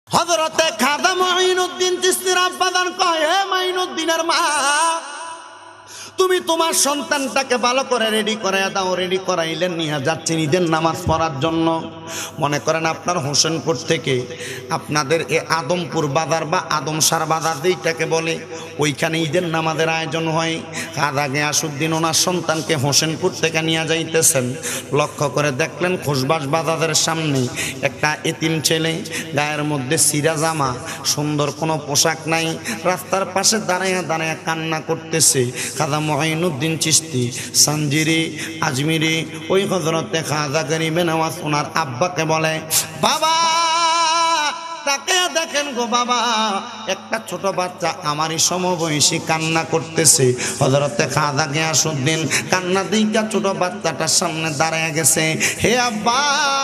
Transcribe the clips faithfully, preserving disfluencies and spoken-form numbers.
হযরতে খাজা মুঈনুদ্দিন চিশতির আব্বাজান কয়, হে মুঈনুদ্দিনের মা, তুমি তোমার সন্তানটাকে ভালো করে রেডি করাইয়া দাও। রেডি করাইলেন, নিয়ে যাচ্ছেন ঈদের নামাজ পড়ার জন্য। মনে করেন আপনার হোসেনপুর থেকে আপনাদের এ আদমপুর বাজার বা আদমসার বাজার যেইটাকে বলে, ওইখানে ঈদের নামাজের আয়োজন হয়। খাজা গিয়াসউদ্দিন ওনার সন্তানকে হোসেনপুর থেকে নিয়ে যাইতেছেন। লক্ষ্য করে দেখলেন খোসবাস বাজারের সামনে একটা এতিম ছেলে, গায়ের মধ্যে সিরা জামা, সুন্দর কোনো পোশাক নাই, রাস্তার পাশে দাঁড়াইয়া দাঁড়াইয়া কান্না করতেছে। খাজা মুঈনুদ্দিন চিশতি সানজিরি আজমিরি ওই হযরতে খাজা গরিবে নওয়াজ ওনার আব্বাকে বলে, বাবা তাকে দেখেন গো বাবা, একটা ছোট বাচ্চা আমারই সমবয়সী কান্না করতেছে। হযরতে খাজা গিয়াসউদ্দিন কান্না দিকা ছোট বাচ্চাটার সামনে দাঁড়ায় গেছে। হে আব্বা,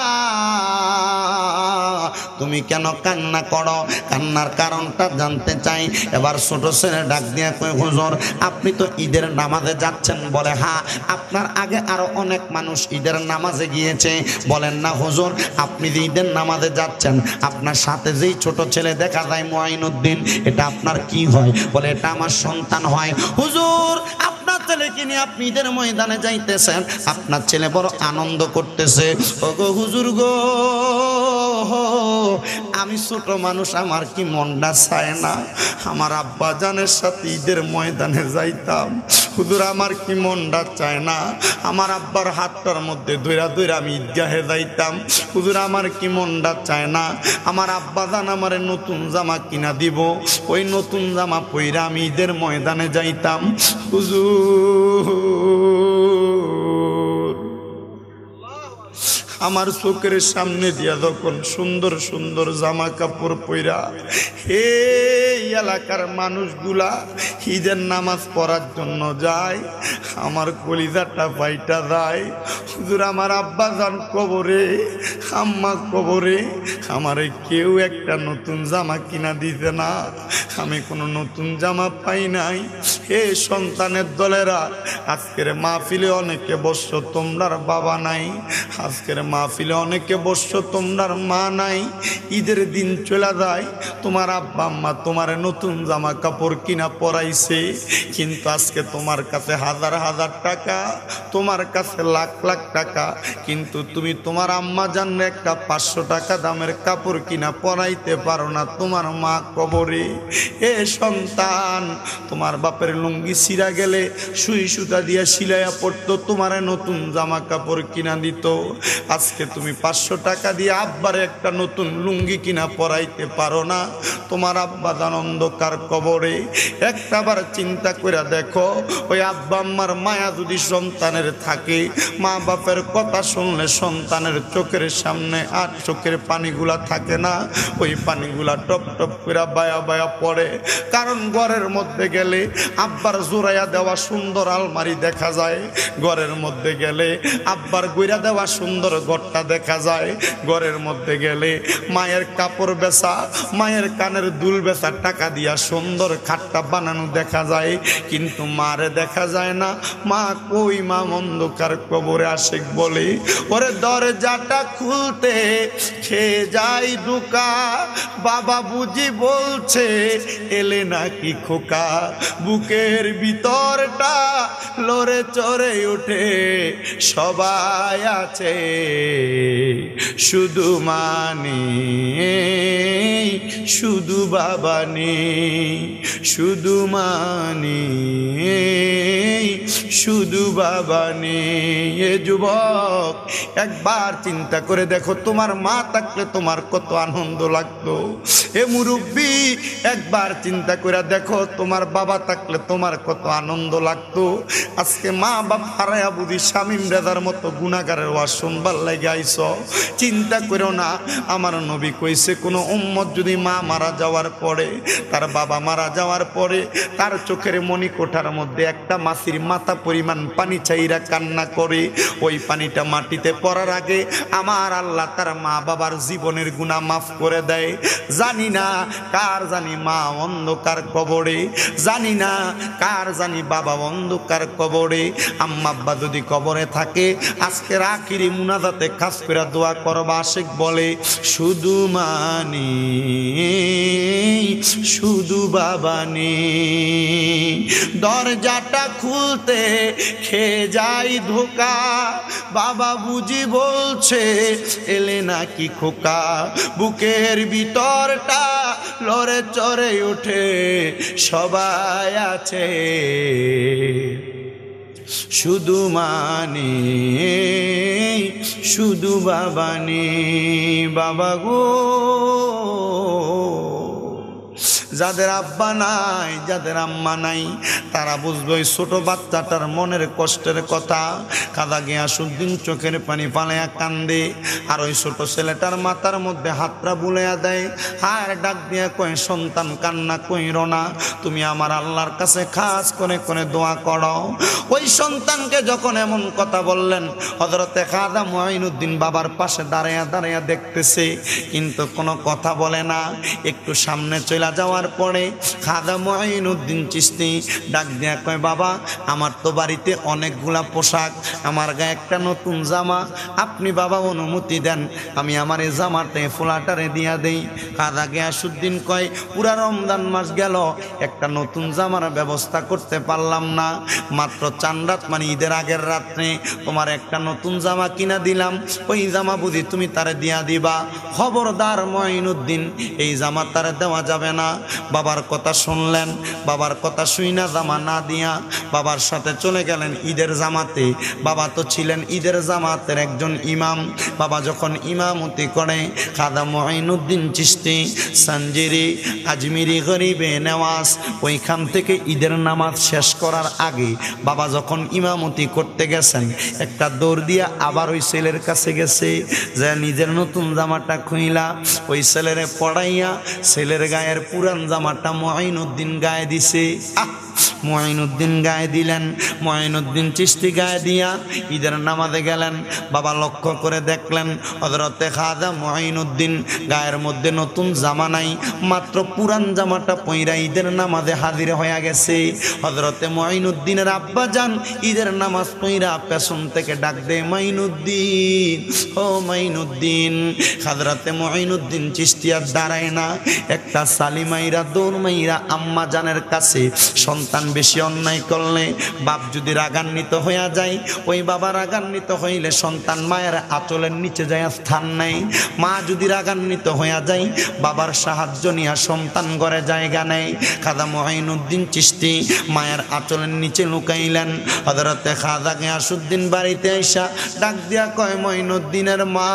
তুমি কেন কান্না করো? কান্নার কারণটা জানতে চাই। এবার ছোট ছেলে ডাক দিয়ে কই, হুজুর আপনি তো ঈদের নামাজে যাচ্ছেন? বলে হ্যাঁ। আপনার আগে আরো অনেক মানুষ ঈদের নামাজে গিয়েছে। বলেন না হুজুর, আপনি যে ঈদের নামাজে যাচ্ছেন, আপনার সাথে যেই ছোট ছেলে দেখা যায় মুঈনুদ্দিন, এটা আপনার কি হয়? বলে এটা আমার সন্তান হয়। হুজুর আপনার ছেলেকে নিয়ে আপনি ঈদের ময়দানে যাইতেছেন, আপনার ছেলে বড় আনন্দ করতেছে। ও গো হুজুর গো, আমি ছোট মানুষ, আমার কি মনটা চায় না আমার আব্বা জানের সাথে ঈদের ময়দানে যাইতাম? হুজুর আমার কি মনটা চায় না আমার আব্বার হাতটার মধ্যে দইরা দইরা আমি ঈদগাহে যাইতাম? হুজুর আমার কি মনটা চায় না আমার আব্বা জান আমার নতুন জামা কিনা দিব, ওই নতুন জামা পইরা আমি ঈদের ময়দানে যাইতাম? হুজুর আমার চোখের সামনে দিয়া যখন সুন্দর সুন্দর জামা কাপড় পইরা এই এলাকার মানুষগুলা ঈদের নামাজ পড়ার জন্য যায়, আমার কলিজাটা ফাইটা যায়। হুজুর আমার আব্বা জান কবরে, আম্মা কবরে, আমারে কেউ একটা নতুন জামা কিনা দিতে না, আমি কোনো নতুন জামা পাই নাই। হে সন্তানের দলেরা, আজকের মাহফিলে অনেকে বসছ, তোমরার বাবা নাই। আজকের মাহফিলে অনেকে বসছ, তোমরার মা নাই। ঈদের দিন চলে যায়, তোমার আব্বা আম্মা তোমার নতুন জামা কাপড় কিনা পরাইছে, কিন্তু আজকে তোমার কাছে হাজার হাজার টাকা, তোমার কাছে লাখ লাখ টাকা, কিন্তু তুমি তোমার আম্মা জানলে একটা পাঁচশো টাকা দামের কাপড় কিনা পরাইতে পারো না। তোমার মা কবরে। এ সন্তান, তোমার বাপের লুঙ্গি ছিঁড়া গেলে সুই সুতা দিয়া সিলাইয়া পড়তো, তোমার নতুন জামা কাপড় কিনা দিত। আজকে তুমি পাঁচশো টাকা দিয়ে আব্বারে একটা নতুন লুঙ্গি কিনা পরাইতে পারো না। তোমার আব্বা জান অন্ধকার কবরে। একটাবার চিন্তা করে দেখো, ওই আব্বা আম্মার মায়া যদি সন্তানের থাকে, মা বাপের কথা শুনলে সন্তানের চোখের সামনে আর চোখের পানিগুলা থাকে না, ওই পানিগুলা টপ টপ করে বায়া বায়া পড়ে। কারণ ঘরের মধ্যে গেলে আব্বার জোড়াইয়া দেওয়া সুন্দর আলমারি দেখা যায়, ঘরের মধ্যে গেলে আব্বার গইরা দেওয়া সুন্দর ঘরটা দেখা যায়, ঘরের মধ্যে গেলে মায়ের কাপড় বেচা, মায়ের কানের দুল বেচা টাকা দিয়া সুন্দর খাটটা বানানো দেখা যায়, কিন্তু মারে দেখা যায় না। মা কই? মা অন্ধকার কবরে। আশিক বলে, ওরে দরজাটা খুলতে খেয়ে যাই দুকা, বাবা বুঝি বলছে এলে নাকি খোকা, বুকের ভিতরটা লড়ে চড়ে উঠে, সবাই আছে শুধু মানে, শুধু বাবা নেই, শুধু মানে, শুধু বাবা নেই। এ যুবক, একবার চিন্তা করে দেখো, তোমার মা থাকলে তোমার কত আনন্দ লাগতো। এ মুরব্বী, একবার চিন্তা করে দেখো, তোমার বাবা থাকলে তোমার কত আনন্দ লাগতো। আজকে মা বাপ হারায়া বুঝি শামীম রেজার মতো গুনাহগারের ওয়াজ শুনবার লাগে আইছ। চিন্তা করো না, আমার নবী কইছে, কোনো উম্মত যদি মা মারা যাওয়ার পরে, তার বাবা মারা যাওয়ার পরে, তার চোখের মণিকোঠার মধ্যে একটা মাছির মাথা পরিমাণ পানি চাইরা কান্না করে, ওই পানিটা মাটিতে পড়ার আগে আমার আল্লাহ তার মা বাবার জীবনের গুনাহ মাফ করে দেয়। জানি না কার জানি মা অন্ধকার কবরে, জানি না কার জানি বাবা অন্ধকার কবরে। আম্মা আব্বা যদি কবরে থাকে আজকের আখিরি মুনাজাতে খাস করে দোয়া করবা। আশিক বলে শুধু মানি শুধু বাবা নেই, দরজাটা খুলতে খেয়ে যাই ধোকা, বাবা বুঝি বলছে এলে নাকি খোকা, বুকের ভিতরটা লড়ে চড়ে ওঠে সবাই আছে শুধু মানে শুধু বাবা নেই। বাবা গো, যাদের আব্বা নাই যাদের আম্মা নাই তারা বুঝবে ওই ছোট বাচ্চাটার মনের কষ্টের কথা। কাদা গিয়াসউদ্দিন চোখের পানি ফালাইয়া কান্দে, আর ওই ছোট ছেলেটার মাথার মধ্যে হাতটা বুলাইয়া দেয়, হায় ডাক দিয়া কয় সন্তান কান্না কইরো না, তুমি আমার আল্লাহর কাছে খাস করে করে দোয়া করো। ওই সন্তানকে যখন এমন কথা বললেন, হযরতে খাজা মুঈনুদ্দিন বাবার পাশে দাঁড়াইয়া দাঁড়াইয়া দেখতেছে, কিন্তু কোনো কথা বলে না। একটু সামনে চলে যাওয়ার পরে খাজা মুঈনুদ্দিন চিশতি ডাক দিয়া কয় বাবা, আমার তো বাড়িতে অনেকগুলা পোশাক, আমার গায়ে একটা নতুন জামা, আপনি বাবা অনুমতি দেন আমি আমার এই জামাটা ফোলাটারে দিয়া দেই। খাজা গিয়াসউদ্দিন কয় পুরা রমজান মাস গেল একটা নতুন জামার ব্যবস্থা করতে পারলাম না, মাত্র চান রাত মানে ঈদের আগের রাত্রে তোমার একটা নতুন জামা কিনা দিলাম, ওই জামা বুঝি তুমি তারে দিয়া দিবা। খবরদার মুঈনুদ্দিন, এই জামা তারে দেওয়া যাবে না। বাবার কথা শুনলেন, বাবার কথা শুই না জামা না দিয়া বাবার সাথে চলে গেলেন ঈদের জামাতে। বাবা তো ছিলেন ঈদের জামাতের একজন ইমাম। বাবা যখন ইমামতি করে, খাজা মুঈনুদ্দিন চিশতি সানজিরি আজমিরি গরিবে নেওয়াজ ওইখান থেকে ঈদের নামাজ শেষ করার আগে বাবা যখন ইমামতি করতে গেছেন, একটা দৌড় দিয়া আবার ওই ছেলের কাছে গেছে, যে নিজের নতুন জামাটা খুইলা ওই ছেলেরে পড়াইয়া ছেলের গায়ের পুরান জামাটা মুঈনুদ্দিন গায়ে দিছে। আহ মুঈনুদ্দিন গায়ে দিলেন, মুঈনুদ্দিন চিশতি গায়ে দিয়া ঈদের নামাজে গেলেন। বাবা লক্ষ্য করে দেখলেন হযরতে খাজা মুঈনুদ্দিন গায়ের মধ্যে নতুন জামা নাই, মাত্র পুরান জামাটা পইরা ঈদের নামাজে হাজির হয়ে গেছে। হযরতে মুঈনুদ্দিনের আব্বা জান ঈদের নামাজ পইরা পেছন থেকে ডাক দেয় মুঈনুদ্দিন, ও মুঈনুদ্দিন। হযরতে মুঈনুদ্দিন চিশতি আর দাঁড়ায় না, একটা সালিমাইরা দৌড় মাইরা আম্মা জানের কাছে। সন্তান বেশি অন্যায় করলে বাপ যদি রাগান্বিত হইয়া যায়, ওই বাবা রাগান্বিত হইলে সন্তান মায়ের আঁচলের নিচে যায় স্থান নেয়। মা যদি রাগান্বিত হইয়া যায়, বাবার সাহায্য নিয়ে সন্তান ঘরে জায়গা নেয়। খাজা মুঈনুদ্দিন চিশতি মায়ের আঁচলের নিচে লুকাইলেন। হযরতে খাজা গিয়াসউদ্দিন বাড়িতে আইসা ডাক দিয়া কয় মুঈনুদ্দিনের মা,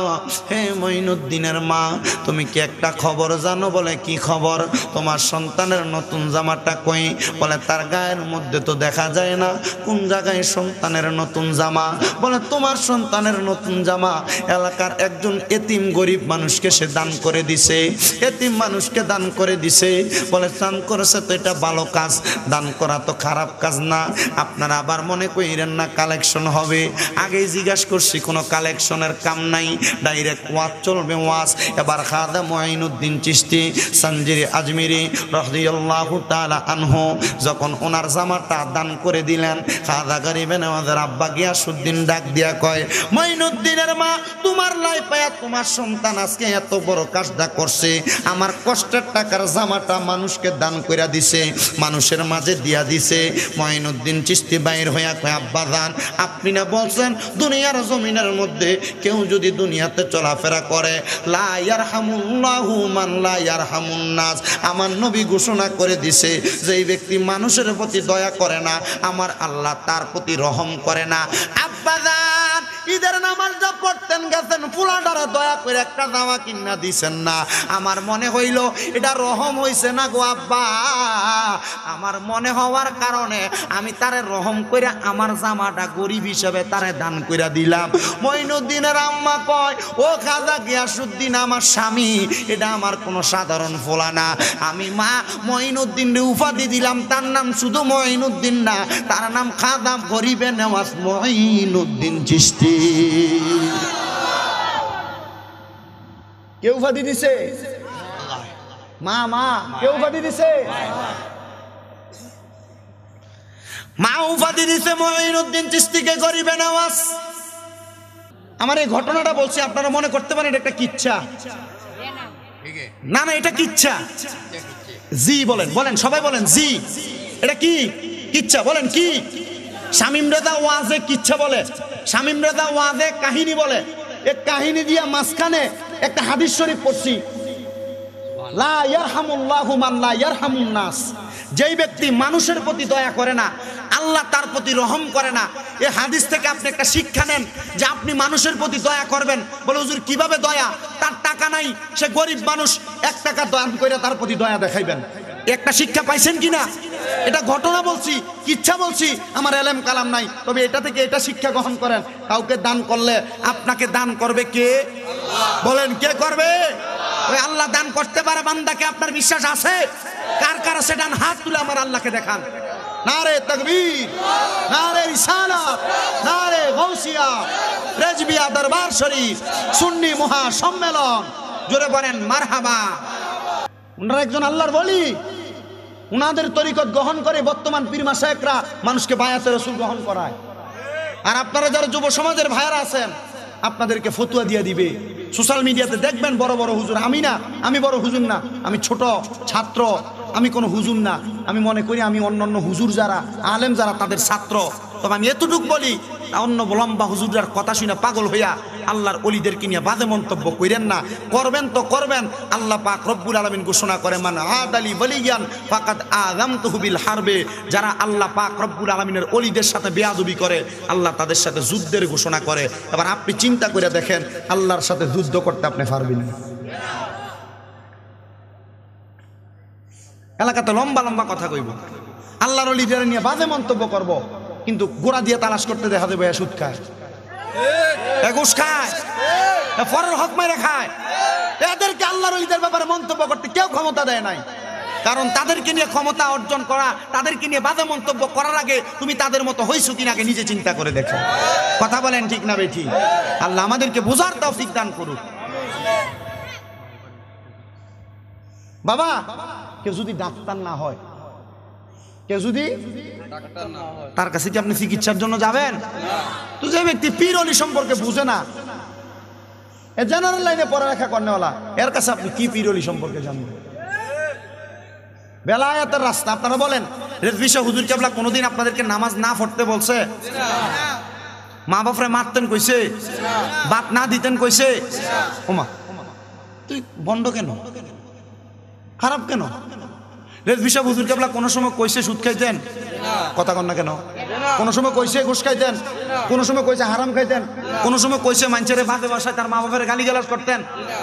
হে মুঈনুদ্দিনের মা, তুমি কি একটা খবর জানো? বলে কি খবর? তোমার সন্তানের নতুন জামাটা কই? বলে তার গায়ের মধ্যে তো দেখা যায় না, কোন জায়গায় সন্তানের নতুন জামা? বলে তোমার সন্তানের নতুন জামা এলাকার একজন এতিম গরিব মানুষকে সে দান করে দিছে, এতিম মানুষকে দান করে দিছে। বলে দান করেছে তো এটা ভালো কাজ, দান করা তো খারাপ কাজ না। আপনারা আবার মনে কইরেন না কালেকশন হবে, আগেই জিজ্ঞাসা করছি কোনো কালেকশনের কাম নাই, ডাইরেক্ট ওয়াজ চলবে ওয়াজ। এবার খাজা মুঈনুদ্দিন চিশতি সানজিরি আজমিরি রাদিয়াল্লাহু তাআলা আনহু যখন ওনার জামাটা দান করে দিলেন, খাজা গরিবে নেওয়াজের আব্বা গিয়াসউদ্দিন ডাক দিয়া কয় মুঈনুদ্দিনের মা, তোমার লাই পায়া তোমার সন্তান আজকে এত বড় কাজটা করছে, আমার কষ্টের টাকার জামাটা মানুষকে দান কইরা দিছে, মানুষের মাঝে দিয়া দিছে। মুঈনুদ্দিন চিশতি বাইর হইয়া কয় আব্বা জান, আপনি না বলছেন দুনিয়ার জমিনের মধ্যে কেউ যদি দুনিয়াতে চলাফেরা করে লা ইয়ারহামুল্লাহু মান লা ইয়ারহামুন নাস, আমার নবী ঘোষণা করে দিছে যে এই ব্যক্তি মানুষের প্রতি দয়া করে না, আমার আল্লাহ তার প্রতি রহম করে না। আব্বা জান ঈদের নামাজটা পড়তেন গেছেন, ফুলাডারে দয়া করে একটা জামা কিনা দিছেন না। আমার মনে হইল এটা রহম হইছে না গো আব্বা। আমার মনে হওয়ার কারণে আমি তারে রহম করে আমার জামাটা গরিব হিসেবে তারে দান করে দিলাম। মঈনুদ্দিনের আম্মা কয়, ও খাজা গিয়াসউদ্দিন আমার স্বামী, এটা আমার কোনো সাধারণ ফোলা না। আমি মা মঈনুদ্দিনকে উপাধি দিলাম, তার নাম শুধু মঈনুদ্দিন না, তার নাম খাজা গরিবে নেওয়াজ মঈনুদ্দিন চিশতি। কে উপাধি দিছে? মা মা কে উপাধি দিছে? মা উপাধি দিছে মঈনুদ্দিন চিশতিকে গরিবে নেওয়াজ। আমার এই ঘটনাটা বলছি, আপনারা মনে করতে পারেন এটা একটা কিচ্ছা। না না, এটা কিচ্ছা। জি বলেন, বলেন সবাই বলেন জি। এটা কি কিচ্ছা? বলেন কি? শামীম রেজা ওয়াজে কিচ্ছা বলে, শামীম রেজা ওয়াজে কাহিনী বলে। এক কাহিনী দিয়া মাঝখানে একটা হাদিস শরীফ পড়ছি, লা ইয়ারহামুল্লাহু মান লা ইয়ারহামুন নাস। যেই ব্যক্তি মানুষের প্রতি দয়া করে না, আল্লাহ তার প্রতি রহম করে না। এই হাদিস থেকে আপনি একটা শিক্ষা নেন যে আপনি মানুষের প্রতি দয়া করবেন। বলে হুজুর কিভাবে দয়া? তার টাকা নাই, সে গরিব মানুষ, এক টাকা দান করে তার প্রতি দয়া দেখাইবেন। একটা শিক্ষা পাইছেন কিনা? এটা ঘটনা বলছি, কিচ্ছা বলছি, আমার এলেম কালাম নাই। তবে এটা থেকে এটা শিক্ষা গ্রহণ করেন, কাউকে দান করলে আপনাকে দান করবে কে? বলেন কে করবে? ওই আল্লাহ দান করতে পারে বান্দাকে। আপনার বিশ্বাস আছে? কার কার আছে? ডান হাত তুলে আমার আল্লাহকে দেখান। নারে তাকবীর, নারে রিসালাত, নারে গাউসিয়া, রেজবিয়া দরবার শরীফ, সুন্নি মহা সম্মেলন। জোরে বলেন মারহাবা। উনারা একজন আল্লাহর ওলি, উনাদের তরিকত গ্রহণ করে বর্তমান পীর মাশায়েখরা মানুষকে বায়াতে রাসূল গ্রহণ করায়। আর আপনারা যারা যুব সমাজের ভাইরা আছেন, আপনাদেরকে ফতুয়া দিয়ে দিবে। সোশ্যাল মিডিয়াতে দেখবেন বড় বড় হুজুর। আমি না, আমি বড় হুজুর না, আমি ছোট ছাত্র, আমি কোনো হুজুর না। আমি মনে করি আমি অন্য অন্য হুজুর যারা আলেম যারা তাদের ছাত্র। তবে আমি এতটুকু বলি, অন্য লম্বা হুজুরার কথা শুনে পাগল হইয়া আল্লাহর ওলিদেরকে নিয়ে বাজে মন্তব্য করেন না। করবেন তো করবেন, আল্লাহ পাক রব্বুল আলামিন ঘোষণা করে, মান আদালি ওয়ালিয়ান ফাকাদ আযামতুহু বিল হারবে। যারা আল্লাহ পাক রব্বুল আলামিনের ওলিদের সাথে বেয়াদবি করে, আল্লাহ তাদের সাথে যুদ্ধের ঘোষণা করে। এবার আপনি চিন্তা করে দেখেন, আল্লাহর সাথে যুদ্ধ করতে আপনি পারবেন না। এলাকাতে লম্বা লম্বা কথা কইব, আল্লাহর ওলিদের নিয়ে বাজে মন্তব্য করব, কিন্তু গোড়া দিয়ে তালাশ করতে দেখা দেবে সুদ খায়, ঘুষ খায়, পরের হক মেরে খায়। এদেরকে আল্লাহর ওলিদের ব্যাপারে মন্তব্য করতে কেউ ক্ষমতা দেয় নাই। কারণ তাদেরকে নিয়ে ক্ষমতা অর্জন করা, তাদেরকে নিয়ে বাজে মন্তব্য করার আগে তুমি তাদের মতো হইছো কিনা আগে নিজে চিন্তা করে দেখো। কথা বলেন ঠিক না বেঠিক? আল্লাহ আমাদেরকে বোঝার তৌফিক দান করুক। বাবা, কেউ যদি ডাক্তার না হয়, কেউ যদি তার কাছে কি আপনি চিকিৎসার জন্য যাবেন? তো যে ব্যক্তি পীর ওলি সম্পর্কে বুঝে না, এ জেনারেল লাইনে পড়ালেখা করেনা, এর কাছে আপনি কি পীর ওলি সম্পর্কে জানবেন? বেলায়েতের রাস্তা। আপনারা বলেন, রেজভী শাহ হুজুর কেবলা কোনোদিন আপনাদেরকে নামাজ না পড়তে বলছে? মা বাপরে মারতেন কইছে? বাত না দিতেন কইছে? ওমা তুই বন্ধ কেন, খারাপ কেন? রেজভী শাহ হুজুর কেবলা কোনো সময় কইছে সুদ খাইতেন? কথা কন না কেন? কোনো সময় কইছে ঘুষ খাইতেন? কোনো সময় কইছে হারাম খাইতেন? কোনো সময় কইছে মানুষের বাজে ভাষায় তার মা বাপের গালিগালাজ করতেন?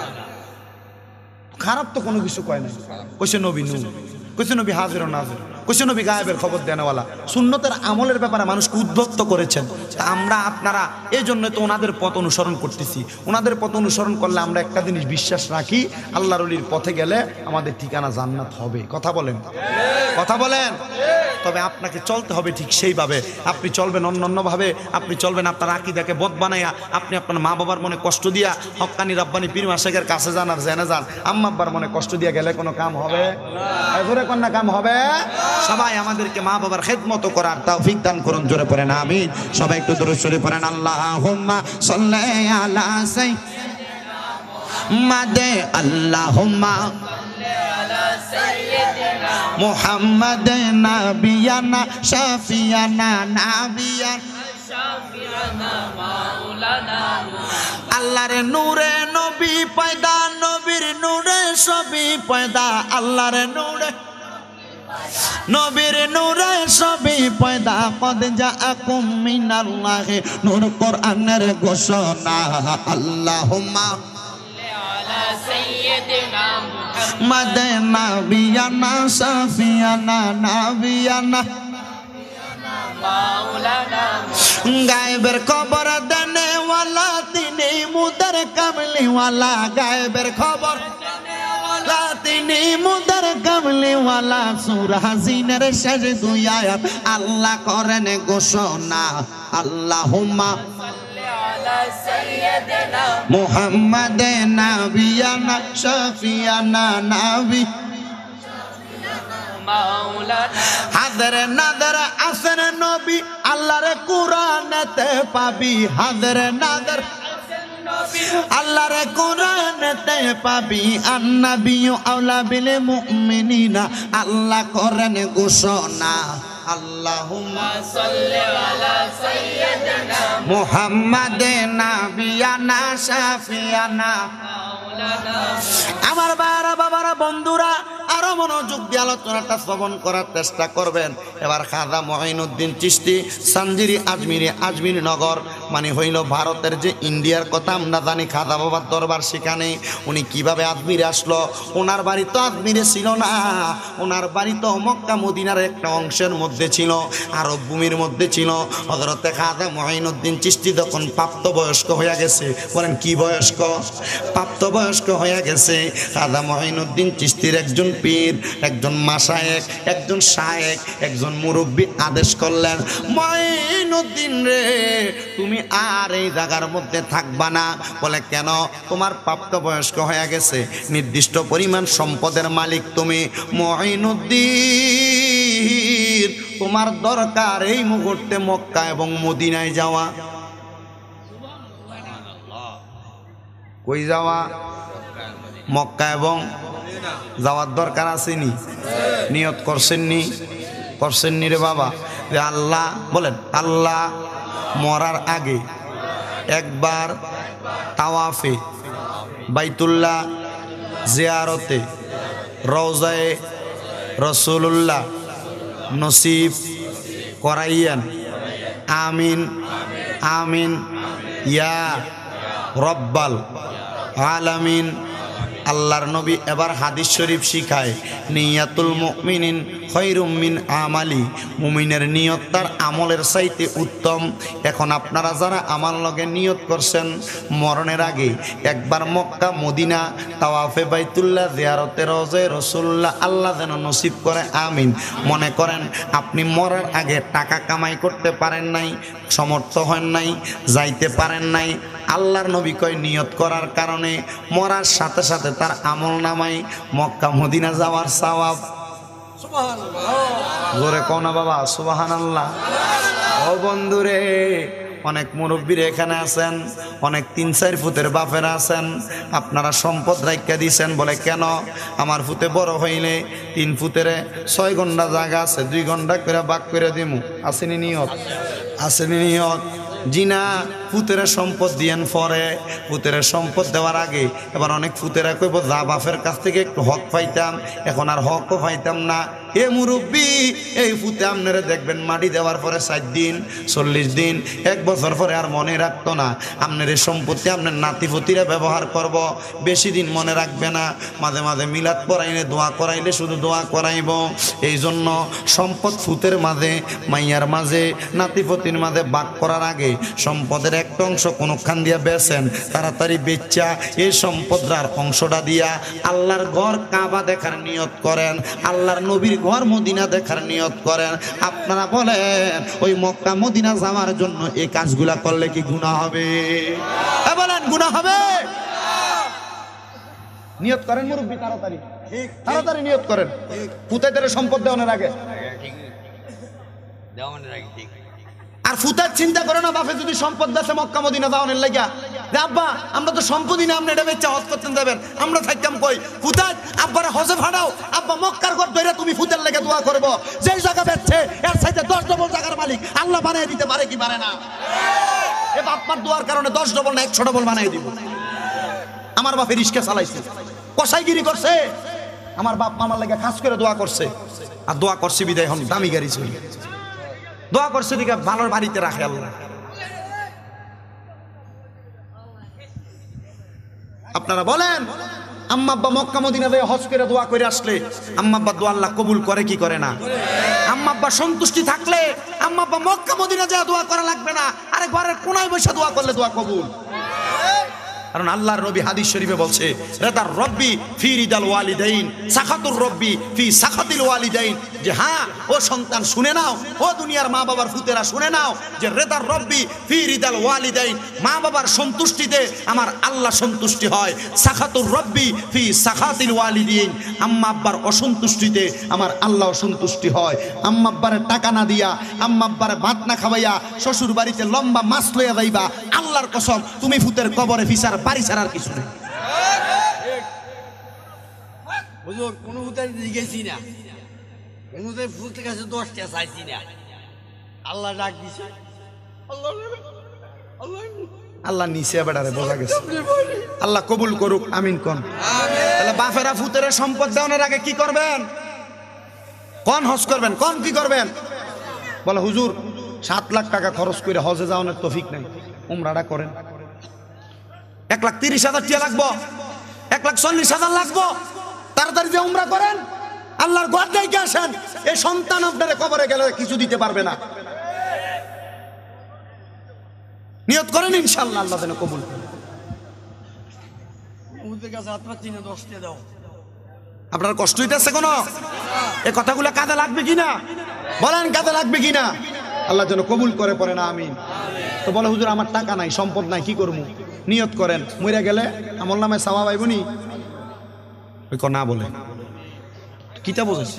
খারাপ তো কোনো কিছু কয় না। কইছে নবী নূর, কইছে নবী হাজির ও নাজির, কইছে নবী গায়েবের খবর দেনওয়ালা। সুন্নতের আমলের ব্যাপারে মানুষকে উদ্বুদ্ধ করেছেন। তা আমরা আপনারা এই জন্য তো ওনাদের পথ অনুসরণ করতেছি। ওনাদের পথ অনুসরণ করলে আমরা একটা জিনিস বিশ্বাস রাখি, আল্লাহর ওলির পথে গেলে আমাদের ঠিকানা জান্নাত হবে। কথা বলেন, কথা বলেন। তবে আপনাকে চলতে হবে ঠিক সেইভাবে। আপনি চলবেন অন্য অন্যভাবে, আপনি চলবেন আপনার আকীদাকে বদ বানাইয়া, আপনি আপনার মা বাবার মনে কষ্ট দিয়া হক্কানি রাব্বানি পীর মাশায়েখের কাছে যান আর জেনে যান, আম্মা আব্বার মনে কষ্ট দিয়া গেলে কোনো কাম হবে? জোরে কোন না কাম হবে? সবাই আমাদেরকে মা বাবার খেদমত করার তৌফিক দান করুন। জোরে পড়েন আমিন। সবাই একটু দরুদ শরীফ পড়েন। আল্লাহুম্মা সাল্লি আলা সাইয়্যিদিনা মুহাম্মাদ, আল্লাহুম্মা মুহাম্মাদ নাবিয়ানা শাফিয়ানা নাবিয়ান শাফিয়ানা মাওলানা। আল্লাহর নূরে নবী পয়দা, নবীর নূরে সবই পয়দা। আল্লাহর নূরে নবীর নূরে সবে পয়দা কদ জাআকুম মিনাল্লাহি নূর কোরআনের ঘোষণা আল্লাহুম্মা আলা সাইয়্যিদিনা মুহাম্মদ নাবিয়ানা শাফিয়ানা নাবিয়ানা মাওলানা গায়েবের খবর দেনে ওয়ালা তিনি মুদার কামলি ওয়ালা গায়েবের খবর তিনি মুদার কামলি ওয়ালা সূরা জিনের শেষ দুই আয়াত আল্লাহ করেন ঘোষণা আল্লাহুম্মা সাল্লি আলা সাইয়্যিদিনা মুহাম্মাদ নাবিয়ানা শাফিয়ানা নাবি মাওলানা হাজার নাদার আসর নবী আল্লাহর কোরআনেতে পাবি হাজার নাদার আল্লাহর কোরআনেতে পাবি আন্নাবিয়্যু আওলা বিল মুমিনিনা আল্লাহ করেন ঘোষণা আল্লাহুম্মা সাল্লি আলা সাইয়্যিদিনা মুহাম্মাদ নাবিয়ানা শাফিয়ানা মাওলানা আমার বাবা বাবারা বন্ধুরা আরো মনোযোগ দিয়ে আলোচনাটা শ্রবণ করার চেষ্টা করবেন এবার খাজা মঈনুদ্দিন চিশতি সানজিরি আজমিরি আজমির নগর মানে হইল ভারতের যে ইন্ডিয়ার কথা আমরা জানি খাজা বাবার দরবার সেখানে উনি কিভাবে আজমিরে আসলো ওনার বাড়ি তো আজমিরে ছিল না ওনার বাড়ি তো মক্কা মদিনার একটা অংশের মধ্যে ছিল আরব ভূমির মধ্যে ছিল হযরতে খাজা মঈনুদ্দিন চিশতি যখন প্রাপ্তবয়স্ক হয়ে গেছে বলেন কি বয়স্ক প্রাপ্তবয়স্ক হয়ে গেছে খাজা মঈনুদ্দিন চিশতির একজন পীর একজন মাশায়েখ একজন শায়েখ একজন মুরব্বি আদেশ করলেন মঈনুদ্দিন রে তুমি আর এই জায়গার মধ্যে থাকবা না বলে কেন তোমার প্রাপ্তবয়স্ক হয়ে গেছে নির্দিষ্ট পরিমাণ সম্পদের মালিক তুমি মঈনুদ্দিন তোমার দরকার এই মুহূর্তে মক্কা এবং মদিনায় যাওয়া কই যাওয়া মক্কা এবং যাওয়ার দরকার আসেনি নিয়ত করছেননি করছেননি রে বাবা যে আল্লাহ বলেন আল্লাহ মরার আগে একবার তাওয়াফে বাইতুল্লাহ জিয়ারতে রওজায়ে রাসূলুল্লাহ নসিব করাইয়ান আমিন আমিন ইয়া রব্বাল আলামিন আল্লাহর নবী এবার হাদিস শরীফ শিখায় নিয়াতুল মুমিনিন খায়রুম মিন আমালি মুমিনের নিয়ত তার আমলের চাইতে উত্তম এখন আপনারা যারা আমার লগে নিয়ত করছেন মরণের আগে একবার মক্কা মদিনা তাওয়াফে বাইতুল্লাহ জিয়ারতে রওজায়ে রাসূলুল্লাহ আল্লাহ যেন নসিব করে আমিন মনে করেন আপনি মরার আগে টাকা কামাই করতে পারেন নাই সমর্থ হন নাই যাইতে পারেন নাই আল্লাহর নবী কয় নিয়ত করার কারণে মরার সাথে সাথে তার আমল নামাই মক্কা মদিনা যাওয়ার সওয়াব সুবহানাল্লাহ জোরে কোন বাবা সুবহানাল্লাহ ও বন্ধুরে অনেক মুরব্বীরা এখানে আছেন অনেক তিন চার ফুটের বাপেরা আছেন আপনারা সম্পদ রাইখা দিয়েছেন বলে কেন আমার ফুটে বড় হইলে তিন ফুটের ছয় ঘন্টা জায়গা আছে দুই ঘন্টা করে বাক করে দিমু আসেনি নিয়ত আসেনি নিয়ত জিনা ফুতেরা সম্পদ দিয়েন পরে ফুতেরা সম্পদ দেওয়ার আগে এবার অনেক ফুতেরা কইব যা বাপের কাছ থেকে একটু হক পাইতাম এখন আর হকও পাইতাম না এ মুরব্বী এই ফুতে আপনারা দেখবেন মাটি দেওয়ার পরে ষাট দিন চল্লিশ দিন এক বছর পরে আর মনে রাখতো না আপনার এই সম্পত্তি আপনার নাতিপুতিরা ব্যবহার করব বেশি দিন মনে রাখবে না মাঝে মাঝে মিলাদ পড়াইলে দোয়া করাইলে শুধু দোয়া করাইব এই জন্য সম্পদ ফুতের মাঝে মাইয়ার মাঝে নাতিপতির মাঝে ভাগ করার আগে সম্পদের একটা অংশ কোনখান দিয়া বেচেন তাড়াতাড়ি বেচা এই সম্পদটার অংশটা দিয়া আল্লাহর ঘর কাবা দেখার নিয়ত করেন আল্লাহর নবীর ঘর মদিনা দেখার নিয়ত করেন আপনারা বলেন ওই মক্কা মদিনা যাওয়ার জন্য এই কাজগুলা করলে কি গুনাহ হবে বলেন গুনাহ হবে নিয়ত করেন মুরব্বি তাড়াতাড়ি ঠিক তাড়াতাড়ি নিয়ত করেন পুতাইদের সম্পদ দেওয়ার আগে ঠিক দেওয়ার আগে ঠিক আর ফুতার চিন্তা করে না বাপে যদি সম্পদ দেশে মক্কা মদিনা যাওয়ার লাগিয়া যে আব্বা আমরা তো সম্পদই না আপনি এটা বেচা হজ করতেন দেবেন আমরা থাকতাম কই ফুতার আব্বারে হজে ফাটাও আব্বা মক্কার ঘর ধরে তুমি ফুতার লেগে দোয়া করবো যেই জায়গা বেচছে এর সাইডে দশ ডবল জায়গার মালিক আল্লাহ বানিয়ে দিতে পারে কি পারে না এ বাপ্পার দোয়ার কারণে দশ ডবল না একশো ডবল বানিয়ে দিব আমার বাপে রিস্কা চালাইছে কসাইগিরি করছে আমার বাপ মামার লেগে খাস করে দোয়া করছে, আর দোয়া করছে বিদায় এখন দামি গাড়ি চলি, দোয়া করছে দিকে ভালোর বাড়িতে রাখে আল্লাহ। আপনারা বলেন আম্মা আব্বা মক্কা মদিনা থেকে হজ করে দোয়া করে আসলে আম্মা আব্বা দোয়া আল্লাহ কবুল করে কি করে না? আম্মা আব্বা সন্তুষ্টি থাকলে আম্মা আব্বা মক্কা মদিনা যায় দোয়া করা লাগবে না, আরে ঘরের কোনায় বসে দোয়া করলে দোয়া কবুল। কারণ আল্লাহর নবী হাদিস শরীফে বলছে রিদার রব্বি ফি রিদাল ওয়ালিদাইন সাখাতুর রব্বি ফি সাখাতিল ওয়ালিদাইন, যে হ্যাঁ ও সন্তান শুনে নাও, ও দুনিয়ার মা বাবার ফুতেরা শুনে নাও, যে রিদার রব্বি ফি রিদাল ওয়ালিদাইন, মা বাবার সন্তুষ্টিতে আমার আল্লাহ সন্তুষ্টি হয়, সাখাতুর রব্বি ফি সাখাতিল ওয়ালিদাইন, আম্মা আব্বার অসন্তুষ্টিতে আমার আল্লাহ অসন্তুষ্টি হয়। আম্মা আব্বারে টাকা না দিয়া, আম্মা আব্বারে ভাত না খাওয়াইয়া শ্বশুর বাড়িতে লম্বা মাছ লইয়া যাইবা, আল্লাহর কসম তুমি ফুতের কবরে ফিসার বাড়ি ছাড়ার কিছু নেই। হুজুর কোন হুতারি জিজ্ঞেসি না, কোন হুতারি ফুতের কাছে দশটা চাইছি না, আল্লাহ ডাক দিছে, আল্লাহ আল্লাহ আল্লাহ নিচে বেড়ারে বোঝা গেছে। আল্লাহ কবুল করুক, আমিন কোন। তাহলে বাফেরা ফুতেরা সম্পদ দেওয়ার আগে কি করবেন? কোন হজ করবেন, কোন কি করবেন? বলে হুজুর সাত লাখ টাকা খরচ করে হজে যাওয়ার তৌফিক নাই, উমরাটা করেন। এক লাখ তিরিশ হাজার টিয়া লাগবো, এক লাখ চল্লিশ হাজার লাগবো, তাড়াতাড়ি যে উমরা করেন, আল্লাহর ঘর দেখে আসেন। এই সন্তান আপনার কবরে গেলে কিছু দিতে পারবে না। নিয়ত করেন ইনশাআল্লাহ আল্লাহ যেন কবুল করেন। হুজুরের কাছে হাত পাচ্ছি না, দশটা দাও। আপনার কষ্ট হইতেছে কোনো? এই কথাগুলো কাজে লাগবে কিনা বলেন, কাজে লাগবে কিনা? আল্লাহ যেন কবুল করে পড়ে না আমিন। তো বলে হুজুর আমার টাকা নাই, সম্পদ নাই, কি করবো? নিয়ত করেন মইরা গেলে আমল নামে সাওয়াব আইবনি। ওই ক না বলে কিতা বোঝেন?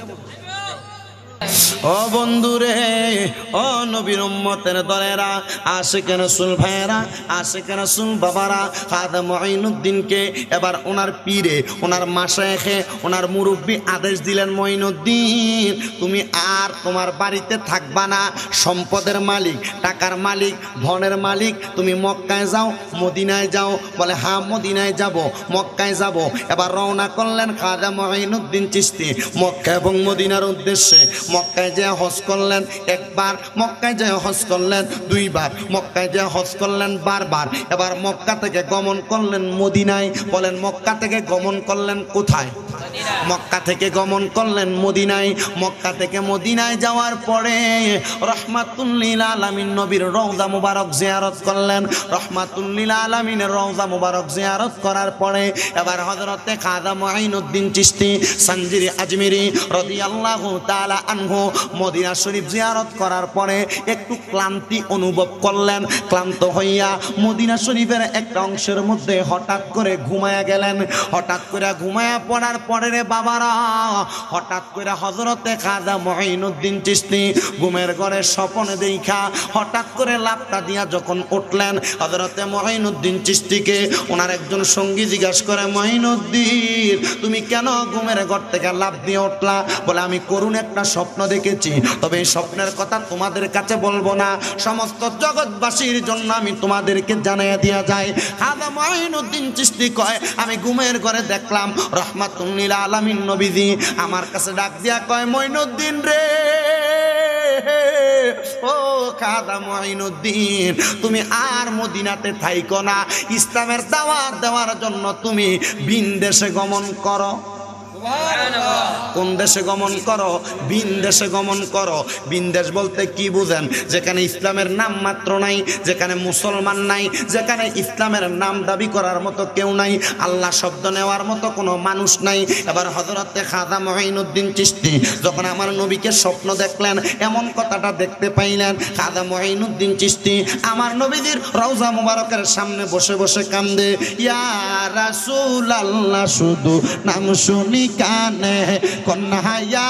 ও বন্ধুরে, ও নবীর উম্মতের দলেরা, আশিকে রাসূল ভাইয়েরা, আশিকে রাসূল বাবারা, খাজা মঈনুদ্দিনকে এবার ওনার পীরে, ওনার মাশায়েখে, ওনার মুরব্বী আদেশ দিলেন, মঈনুদ্দিন তুমি আর তোমার বাড়িতে থাকবা না, সম্পদের মালিক, টাকার মালিক, ধনের মালিক, তুমি মক্কায় যাও, মদিনায় যাও। বলে হ্যাঁ মদিনায় যাব, মক্কায় যাব। এবার রওনা করলেন খাজা মঈনুদ্দিন চিশতি মক্কা এবং মদিনার উদ্দেশ্যে। মক্কায় যে হজ করলেন একবার, মক্কায় যে হজ করলেন দুইবার, মক্কায় যে হজ করলেন বারবার। এবার মক্কা থেকে গমন করলেন মদিনায়। বলেন মক্কা থেকে গমন করলেন কোথায়? মক্কা থেকে গমন করলেন মদিনায়। মক্কা থেকে মদিনায় যাওয়ার পরে রহমাতুল লিল আলামিন নবীর রওজা মুবারক জিয়ারত করলেন। রহমাতুল লিল আলামিনের রওজা মুবারক জিয়ারত করার পরে এবার হযরতে খাজা মঈনুদ্দিন চিশতি সানজিরি আজমিরি রাদিয়াল্লাহু তাআলা আনহু মদিনা শরীফ জিয়ারত করার পরে একটু ক্লান্তি অনুভব করলেন। ক্লান্ত হইয়া মদিনা শরীফের একটা অংশের মধ্যে হঠাৎ করে ঘুমায়া গেলেন। হঠাৎ করে ঘুমায়া পড়ার পরে রে বাবারা, হঠাৎ করে হযরতে খাজা মঈনুদ্দিন চিশতি ঘুমের ঘরে স্বপ্নে দেখা হঠাৎ করে লাফটা দিয়া যখন উঠলেন, হযরতে মঈনুদ্দিন চিশতিকে ওনার একজন সঙ্গী জিজ্ঞাসা করে, মঈনুদ্দিন তুমি কেন ঘুমের ঘর থেকে লাফ দিয়ে উঠলা? বলে আমি করুণ একটা স্বপ্ন দেখেছি, তবে এই স্বপ্নের কথা তোমাদের কাছে বলবো না, সমস্ত জগৎবাসীর জন্য আমি তোমাদেরকে জানিয়ে দেয়া যায়। খাজা মঈনুদ্দিন চিশতি কয় আমি ঘুমের ঘরে দেখলাম রহমাতুল লিল আলামিন নবীজি আমার কাছে ডাক দিয়া কয়, মঈনুদ্দিন রে, ও খাজা মঈনুদ্দিন তুমি আর মদিনাতে থাইকো না, ইসলামের দাওয়াত দেওয়ার জন্য তুমি ভিন দেশে গমন করো। কোন দেশে গমন করো? ভিন দেশে গমন করো। ভিন দেশ বলতে কি বুঝেন? যেখানে ইসলামের নাম মাত্র নাই, যেখানে মুসলমান নাই, যেখানে ইসলামের নাম দাবি করার মতো কেউ নাই, আল্লাহ শব্দ নেওয়ার মতো কোনো মানুষ নাই। এবার হযরতে খাজা মঈনুদ্দিন চিশতি যখন আমার নবীকে স্বপ্ন দেখলেন, এমন কথাটা দেখতে পাইলেন, খাজা মঈনুদ্দিন চিশতি আমার নবীজির রওজা মুবারকের সামনে বসে বসে কান্দে, ইয়া রাসূলুল্লাহ শুধু নাম শুনি কানে কন্যা,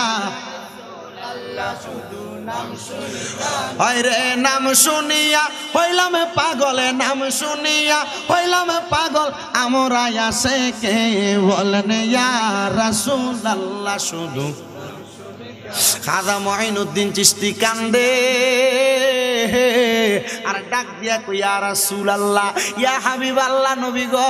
হয় রে নাম শুনিয়া হইলাম পাগলে, নাম শুনিয়া হইলাম পাগল, আমরা আসে কে বলেন ইয়া রাসূলুল্লাহ শুধু। খাজা মঈনুদ্দিন চিশতি কান্দে, আর ডাক দিয়া কই ইয়া রাসূলুল্লাহ ইয়া হাবিবাল্লাহ নবী গো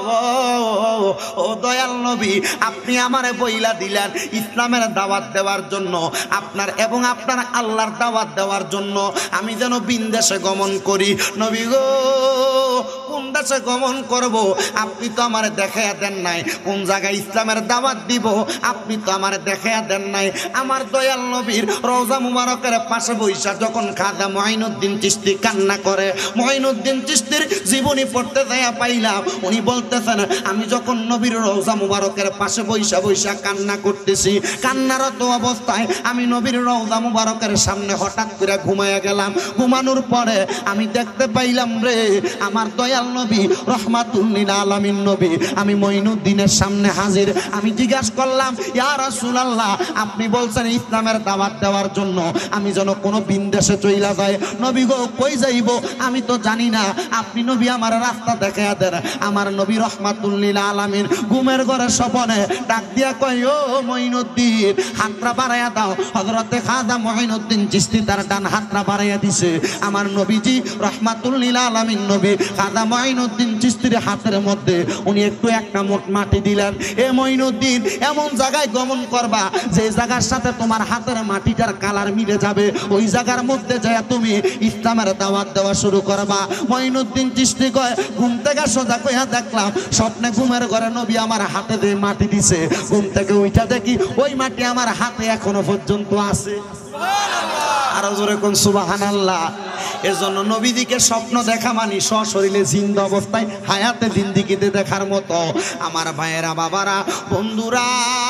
ও দয়াল নবী আপনি আমারে বইলা দিলেন ইসলামের দাওয়াত দেওয়ার জন্য আপনার এবং আপনার আল্লাহর দাওয়াত দেওয়ার জন্য আমি যেন বিন্দেশে গমন করি নবী গো কোন দেশে গমন করব আপনি তো আমারে দেখাইয়া দেন নাই কোন জায়গায় ইসলামের দাওয়াত দিব আপনি তো আমারে দেখাইয়া দেন নাই আমার দয়াল নবীর রওজা মুবারকের পাশে বইসা যখন খাজা মুঈনুদ্দিন চিশতি কান্না করে মুঈনুদ্দিন চিশতির জীবনী পড়তে যাইয়া পাইলাম উনি বলতেছেন আমি যখন নবীর রওজা মুবারকের পাশে বইসা বইসা কান্না করতেছি কান্নারত অবস্থায় আমি নবীর রওজা মুবারকের সামনে হঠাৎ করে ঘুমাইয়া গেলাম ঘুমানোর পরে আমি দেখতে পাইলাম রে আমার দয়াল নবী রহমাতুল লিল আলামিন নবী আমি মুঈনুদ্দিনের সামনে হাজির আমি জিজ্ঞাসা করলাম ইয়া রাসূলুল্লাহ আপনি বলছেন ইসলামের দাওয়াত দেওয়ার জন্য আমি যেন কোনো বিন্দেশে চইলা যায় নবী গো কই যাইব আমি তো জানি না আপনি নবী আমার রাস্তা দেখাইয়া দেন আমার নবী রহমাতুল লিল আলামিন ঘুমের ঘরে স্বপনে ডাক দিয়া কয় ও মুঈনুদ্দিন হাতটা বাড়াইয়া দাও হযরতে খাজা মুঈনুদ্দিন চিশতি তার ডান হাতটা বাড়াইয়া দিছে আমার নবীজি রহমাতুল লিল আলামিন নবী খাজা মুঈনুদ্দিন চিশতির হাতের মধ্যে উনি একটু একটা মোট মাটি দিলেন এ মুঈনুদ্দিন এমন জায়গায় গমন করবা যে জায়গার সাথে তোমার হাতের মাটিটার কালার মিলে যাবে ওই জায়গার মধ্যে যায় তুমি ইসলামের দাওয়াত দেওয়া শুরু করবা মুঈনুদ্দিন চিশতি কয় ঘুম থেকে সোজা কইয়া দেখলাম স্বপ্নে ঘুমের ঘরে নবী আমার হাতে দিয়ে মাটি দিছে ঘুম থেকে উঠা দেখি ওই মাটি আমার হাতে এখনো পর্যন্ত আছে আরো জোরে কোন সুবহানাল্লাহ এজন্য নবীদিকে স্বপ্ন দেখা মানি সশরীরে জিন্দা অবস্থায় হায়াতে জিন্দিগিতে দেখার মতো আমার ভাইয়েরা বাবারা বন্ধুরা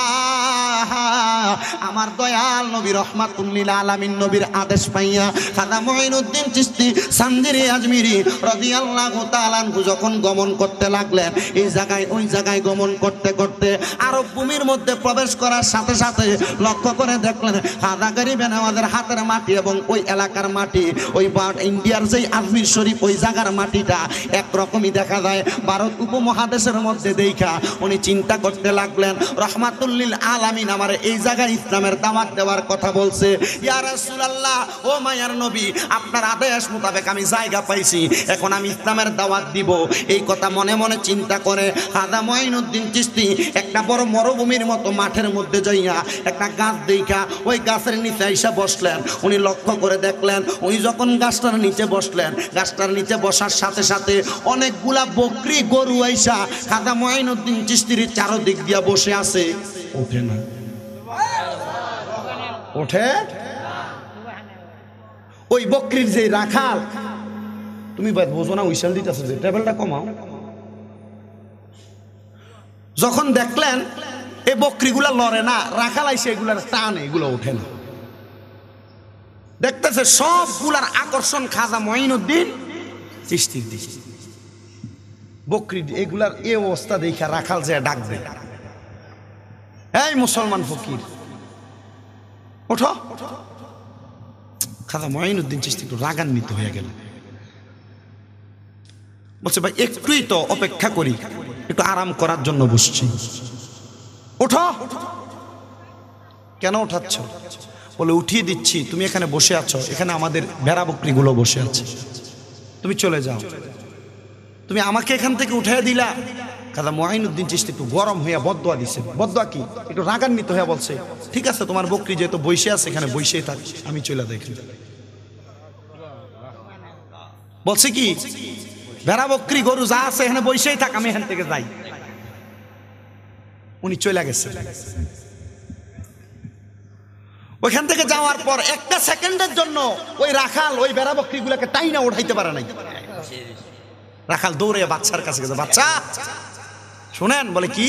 আমার দয়াল নবী রহমাতুল লিল আলামিন নবীর আদেশ পাইয়া খাজা মুঈনুদ্দিন চিশতি সানজিরি আজমিরি রাদিয়াল্লাহু তাআলা আনহু যখন গমন করতে লাগলেন এই জায়গায় ওই জায়গায় গমন করতে করতে আরব ভূমির মধ্যে প্রবেশ করার সাথে সাথে লক্ষ্য করে দেখলেন খাজা গরিবে নওয়াজের হাতের মাটি এবং ওই এলাকার মাটি ওই ইন্ডিয়ার যেই আজমির শরীফ ওই জায়গার মাটিটা একরকমই দেখা যায় ভারত উপমহাদেশের মধ্যে দেখা উনি চিন্তা করতে লাগলেন রহমাতুল লিল আলামিন আমার এই জায়গায় ইসলামের দাওয়াত দেওয়ার কথা বলছে ইয়া রাসূলুল্লাহ ও মায়ার নবী আপনার আদেশ মোতাবেক আমি জায়গা পাইছি এখন আমি ইসলামের দাওয়াত দিব এই কথা মনে মনে চিন্তা করে খাজা মুঈনুদ্দিন চিশতি একটা বড় মরুভূমির মতো মাঠের মধ্যে যাইয়া একটা গাছ দেখা ওই গাছের নিচে আইসা বসলেন উনি লক্ষ্য করে দেখলেন উনি যখন গাছটার নিচে বসলেন গাছটার নিচে বসার সাথে সাথে অনেকগুলা বকরি গরু আইসা খাজা মুঈনুদ্দিন চিশতির চারদিক দিয়া বসে আছে ওঠে না ওঠে ওই বকরির যে রাখাল তুমি বোঝো না উইশাল দিতেছে যে টেবিলটা কমাও যখন দেখলেন এই বকরিগুলা লড়ে না রাখাল আইসে এগুলার টান এগুলো ওঠে না দেখতেছে সবগুলার আকর্ষণ খাজা মুঈনুদ্দিন চিশতির দিকে বকরি এগুলার এই অবস্থা দেখা রাখাল যে ডাক দেয় এই মুসলমান ফকির ওঠো খাজা মুঈনুদ্দিন চিশতি একটু রাগান্বিত হয়ে গেল বলছে ভাই একটুই তো অপেক্ষা করি একটু আরাম করার জন্য বসছি ওঠো কেন উঠাচ্ছ বলে উঠিয়ে দিচ্ছি তুমি এখানে বসে আছো এখানে আমাদের ভেড়া বকরিগুলো বসে আছে তুমি চলে যাও তুমি আমাকে এখান থেকে উঠিয়ে দিলা খাজা মুঈনুদ্দিন চিশতি একটু গরম হইয়া বদদোয়া দিছে বদদোয়া কি একটু রাগান্বিত হইয়া বলছে ঠিক আছে তোমার বকরি যেহেতু বসে আছে এখানে বসেই থাক আমি চলে যাই বলছে কি ভেড়া বকরি গরু যা আছে এখানে বসেই থাক আমি এখান থেকে যাই উনি চলে গেছে ওইখান থেকে যাওয়ার পর একটা সেকেন্ডের জন্য ওই রাখাল ওই ভেড়া বকরিগুলোকে টাই না উঠাইতে পারে নাই রাখাল দৌড়ে বাচ্চার কাছে গেছে বাচ্চা শুনেন বলে কি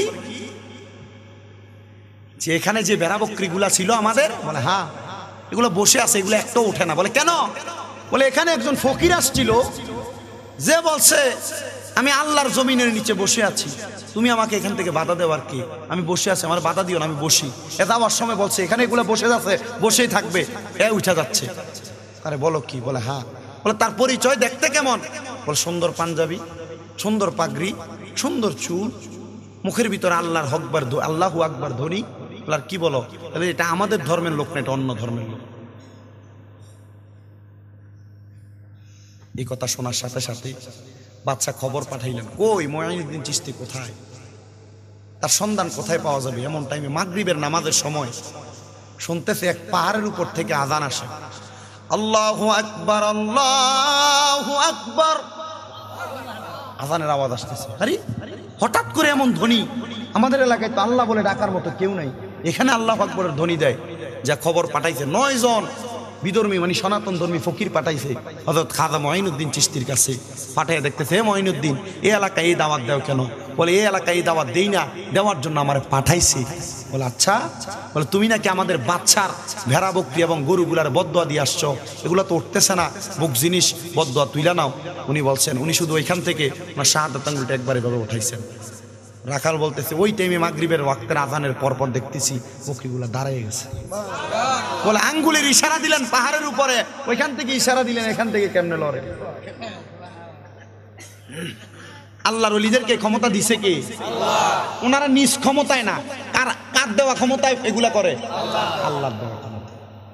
যে এখানে যে ভেড়া বকরিগুলা ছিল আমাদের বলে হ্যাঁ এগুলো বসে আছে এগুলো একটাও ওঠে না বলে কেন বলে এখানে একজন ফকির আসছিল যে বলছে আমি আল্লাহর জমিনের নিচে বসে আছি তুমি আমাকে এখান থেকে বাধা দেওয়ার কি আমি বসে আছি আমার বাধা দিও না আমি বসি এ যাওয়ার সময় বলছে এখানে এগুলো বসে যাচ্ছে বসেই থাকবে এ উঠে যাচ্ছে আরে বলো কি বলে হ্যাঁ বলে তার পরিচয় দেখতে কেমন বলে সুন্দর পাঞ্জাবি সুন্দর পাগড়ি সুন্দর চুল মুখের ভিতরে আল্লাহর হকবার আল্লাহু আকবার ধ্বনি বলে আর কি বলো এটা আমাদের ধর্মের লোক না এটা অন্য ধর্মের লোক এই কথা শোনার সাথে সাথে বাচ্চা খবর পাঠাইলেন, কই মুঈনুদ্দিন চিশতি কোথায়, তার সন্ধান কোথায় পাওয়া যাবে। এমন টাইমে মাগরিবের নামাজের সময় শুনতেছে এক পাহাড়ের উপর থেকে আজান আসে, আল্লাহু আকবার আল্লাহু আকবার, আজানের আওয়াজ আসতেছে। আরে হঠাৎ করে এমন ধ্বনি, আমাদের এলাকায় তো আল্লাহ বলে ডাকার মতো কেউ নাই, এখানে আল্লাহু আকবরের ধ্বনি দেয়। যা খবর পাঠাইছে নয় জন বিধর্মী মানে সনাতন ধর্মী ফকির পাঠাইছে হযরত খাজা মুঈনুদ্দিন চিশতির কাছে। পাঠাইয়া দেখতেছে, হে মুঈনুদ্দিন, এই এলাকায় এই দাওয়াত দাও কেন? বলে এই এলাকায় এই দাওয়াত দেই না, দেওয়ার জন্য আমার পাঠাইছে। বলে আচ্ছা, বলে তুমি নাকি আমাদের বাচ্চার ভেড়া বকরি এবং গরুগুলার বদদোয়া দিয়ে আসছো, এগুলো তো উঠতেছে না, বুক জিনিস বদদোয়া তুইলা নাও। উনি বলছেন, উনি শুধু ওইখান থেকে ওনার শাহাদাত আঙ্গুলটা একবার এভাবে উঠাইছেন। রাখাল বলতেছে, ওই টাইমে মাগরিবের ওয়াক্তের আজানের পরপর দেখতেছি বকরিগুলা দাঁড়িয়ে গেছে। বলে আঙ্গুলের ইশারা দিলেন পাহাড়ের উপরে, ওইখান থেকে ইশারা দিলেন, এখান থেকে কেমনে লড়ে? আল্লাহর ওলিদেরকে ক্ষমতা দিছে কে? আল্লাহ। ওনারা নিজ ক্ষমতায় না, কার কার দেওয়া ক্ষমতায় এগুলা করে? আল্লাহর দেওয়া ক্ষমতা।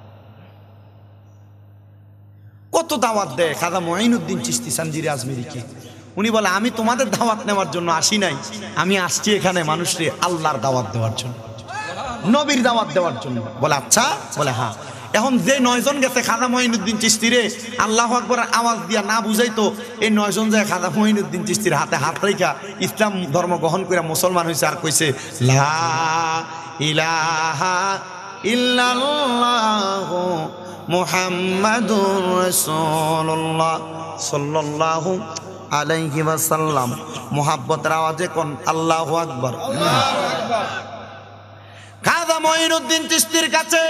কত দাওয়াত দেয় খাজা মুঈনুদ্দিন চিশতি সানজিরি আজমেরিকে। উনি বলে, আমি তোমাদের দাওয়াত নেওয়ার জন্য আসি নাই, আমি আসছি এখানে মানুষকে আল্লাহর দাওয়াত দেওয়ার জন্য, নবীর দাওয়াত দেওয়ার জন্য। বলে আচ্ছা, বলে হ্যাঁ। এখন যে নয়জন গেছে খাজা মুঈনুদ্দিন চিশতিরে আল্লাহু আকবার আওয়াজ দিয়া না বুঝাইতো, এই নয়জন যায় খাজা মুঈনুদ্দিন চিশতির হাতে হাত রেখা ইসলাম ধর্ম গ্রহণ করে মুসলমান হয়েছে। আর কইছে, লা ইলাহা ইল্লাল্লাহু মুহাম্মাদুর রাসূলুল্লাহ সাল্লাল্লাহু আলাইহি ওয়াসাল্লাম। মুহাব্বতের আওয়াজে কোন আল্লাহু আকবার। খাজা মুঈনুদ্দিন চিশতির কাছে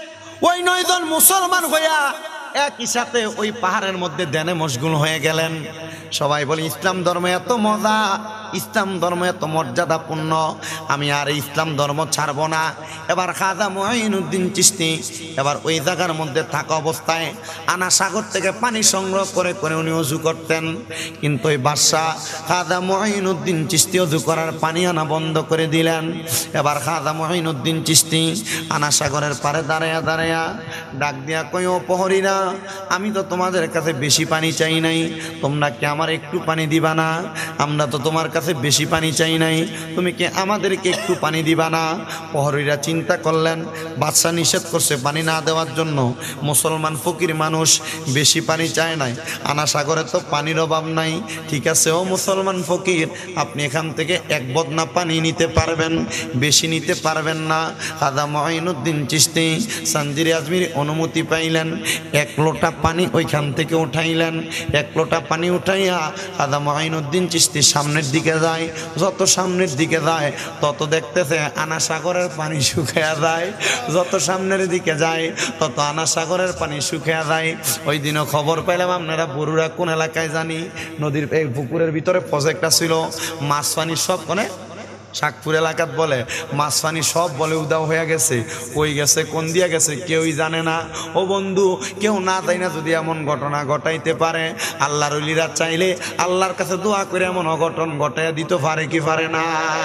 ওই নয়জন মুসলমান হইয়া একই সাথে ওই পাহাড়ের মধ্যে ধ্যানে মশগুল হয়ে গেলেন। সবাই বলে, ইসলাম ধর্ম এত মজা, ইসলাম ধর্ম এত মর্যাদাপূর্ণ, আমি আর ইসলাম ধর্ম ছাড়ব না। এবার খাজা মুঈনুদ্দিন চিশতি এবার ওই জায়গার মধ্যে থাকা অবস্থায় আনা সাগর থেকে পানি সংগ্রহ করে করে উনি অজু করতেন। কিন্তু ওই বাদশাহ খাজা মুঈনুদ্দিন চিশতি অজু করার পানি আনা বন্ধ করে দিলেন। এবার খাজা মুঈনুদ্দিন চিশতি আনা সাগরের পারে দাঁড়ায়া দাঁড়ায়া ডাক দিয়া কই, ও প্রহরীরা, আমি তো তোমাদের কাছে বেশি পানি চাই নাই, তোমরা কি আমার একটু পানি দিবা না? আমরা তো তোমার কাছে বেশি পানি চাই নাই, তুমি কি আমাদেরকে একটু পানি দিবা না? প্রহরীরা চিন্তা করলেন, বাদশাহ নিষেধ করছে পানি না দেওয়ার জন্য, মুসলমান ফকির মানুষ বেশি পানি চায় নাই, আনা সাগরে তো পানির অভাব নাই, ঠিক আছে ও মুসলমান ফকির, আপনি এখান থেকে এক বদনা পানি নিতে পারবেন, বেশি নিতে পারবেন না। খাজা মুঈনুদ্দিন চিশতি সানজিরি আজমিরি অনুমতি পাইলেন, এক লোটা পানি ওইখান থেকে উঠাইলেন। এক লোটা পানি উঠাইয়া খাজা মুঈনুদ্দিন চিশতি সামনের দিকে যায়। যত সামনের দিকে যায় তত দেখতেছে আনা সাগরের পানি শুকিয়ে যায়, যত সামনের দিকে যায় তত আনা সাগরের পানি শুকিয়ে যায়। ওই দিনও খবর পেলাম, আপনারা বরুড়া কোন এলাকায় জানি নদীর এই পুকুরের ভিতরে প্রজেক্টটা ছিল, মাছ পানি সব মানে শাকপুর এলাকাত বলে মাছ পানি সব বলে উদাও হয়ে গেছে, কই গেছে কোন দিয়া গেছে কেউই জানে না। ও বন্ধু, কেউ না যাই না যদি এমন ঘটনা ঘটাইতে পারে, আল্লাহর ওলিরা চাইলে আল্লাহর কাছে দোয়া করে এমন অঘটন ঘটাইয়া দিতে পারে কি পারে না?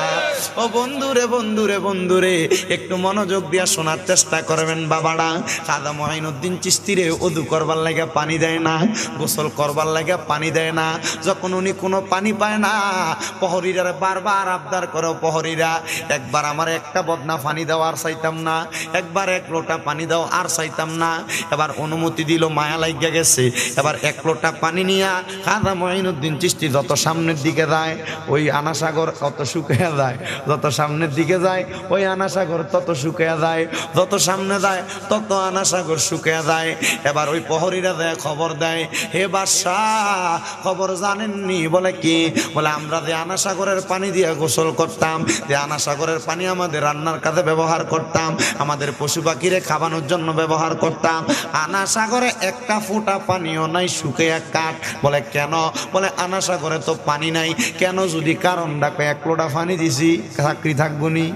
ও বন্ধুরে বন্ধুরে বন্ধুরে একটু মনোযোগ দিয়া শোনার চেষ্টা করবেন বাবারা। খাজা মুঈনুদ্দিন চিশতিরে ওযু করবার লাগে পানি দেয় না, গোসল করবার লাগে পানি দেয় না। যখন উনি কোনো পানি পায় না, প্রহরীরা বারবার আবদার করে, প্রহরীরা একবার আমার একটা বদনা পানি দাও আর চাইতাম না, একবার এক লোটা পানি দাও আর চাইতাম না। এবার অনুমতি দিল, মায়া লাগিয়া গেছে। এবার এক লোটা পানি নিয়া খাজা মুঈনুদ্দিন চিশতি যত সামনের দিকে যায় ওই আনা সাগর তত শুকিয়ে যায়, যত সামনের দিকে যায় ওই আনা সাগর তত শুকিয়ে যায়, যত সামনে যায় তত আনা সাগর শুকিয়ে যায়। এবার ওই প্রহরীরা দেয় খবর দেয়, হে বাদশাহ খবর জানেননি? বলে কি? বলে আমরা যে আনা সাগরের পানি দিয়ে গোসল করতাম, যে আনা সাগরের পানি আমাদের রান্নার কাজে ব্যবহার করতাম, আমাদের পশু পাখিরে খাওয়ানোর জন্য ব্যবহার করতাম, আনা সাগরে একটা ফোঁটা পানিও নাই, শুকিয়ে কাঠ। বলে কেন? বলে আনা সাগরে তো পানি নাই। কেন? যদি কারণ ডাকে এক লোটা পানি দিছি চাকরি থাকবো নি।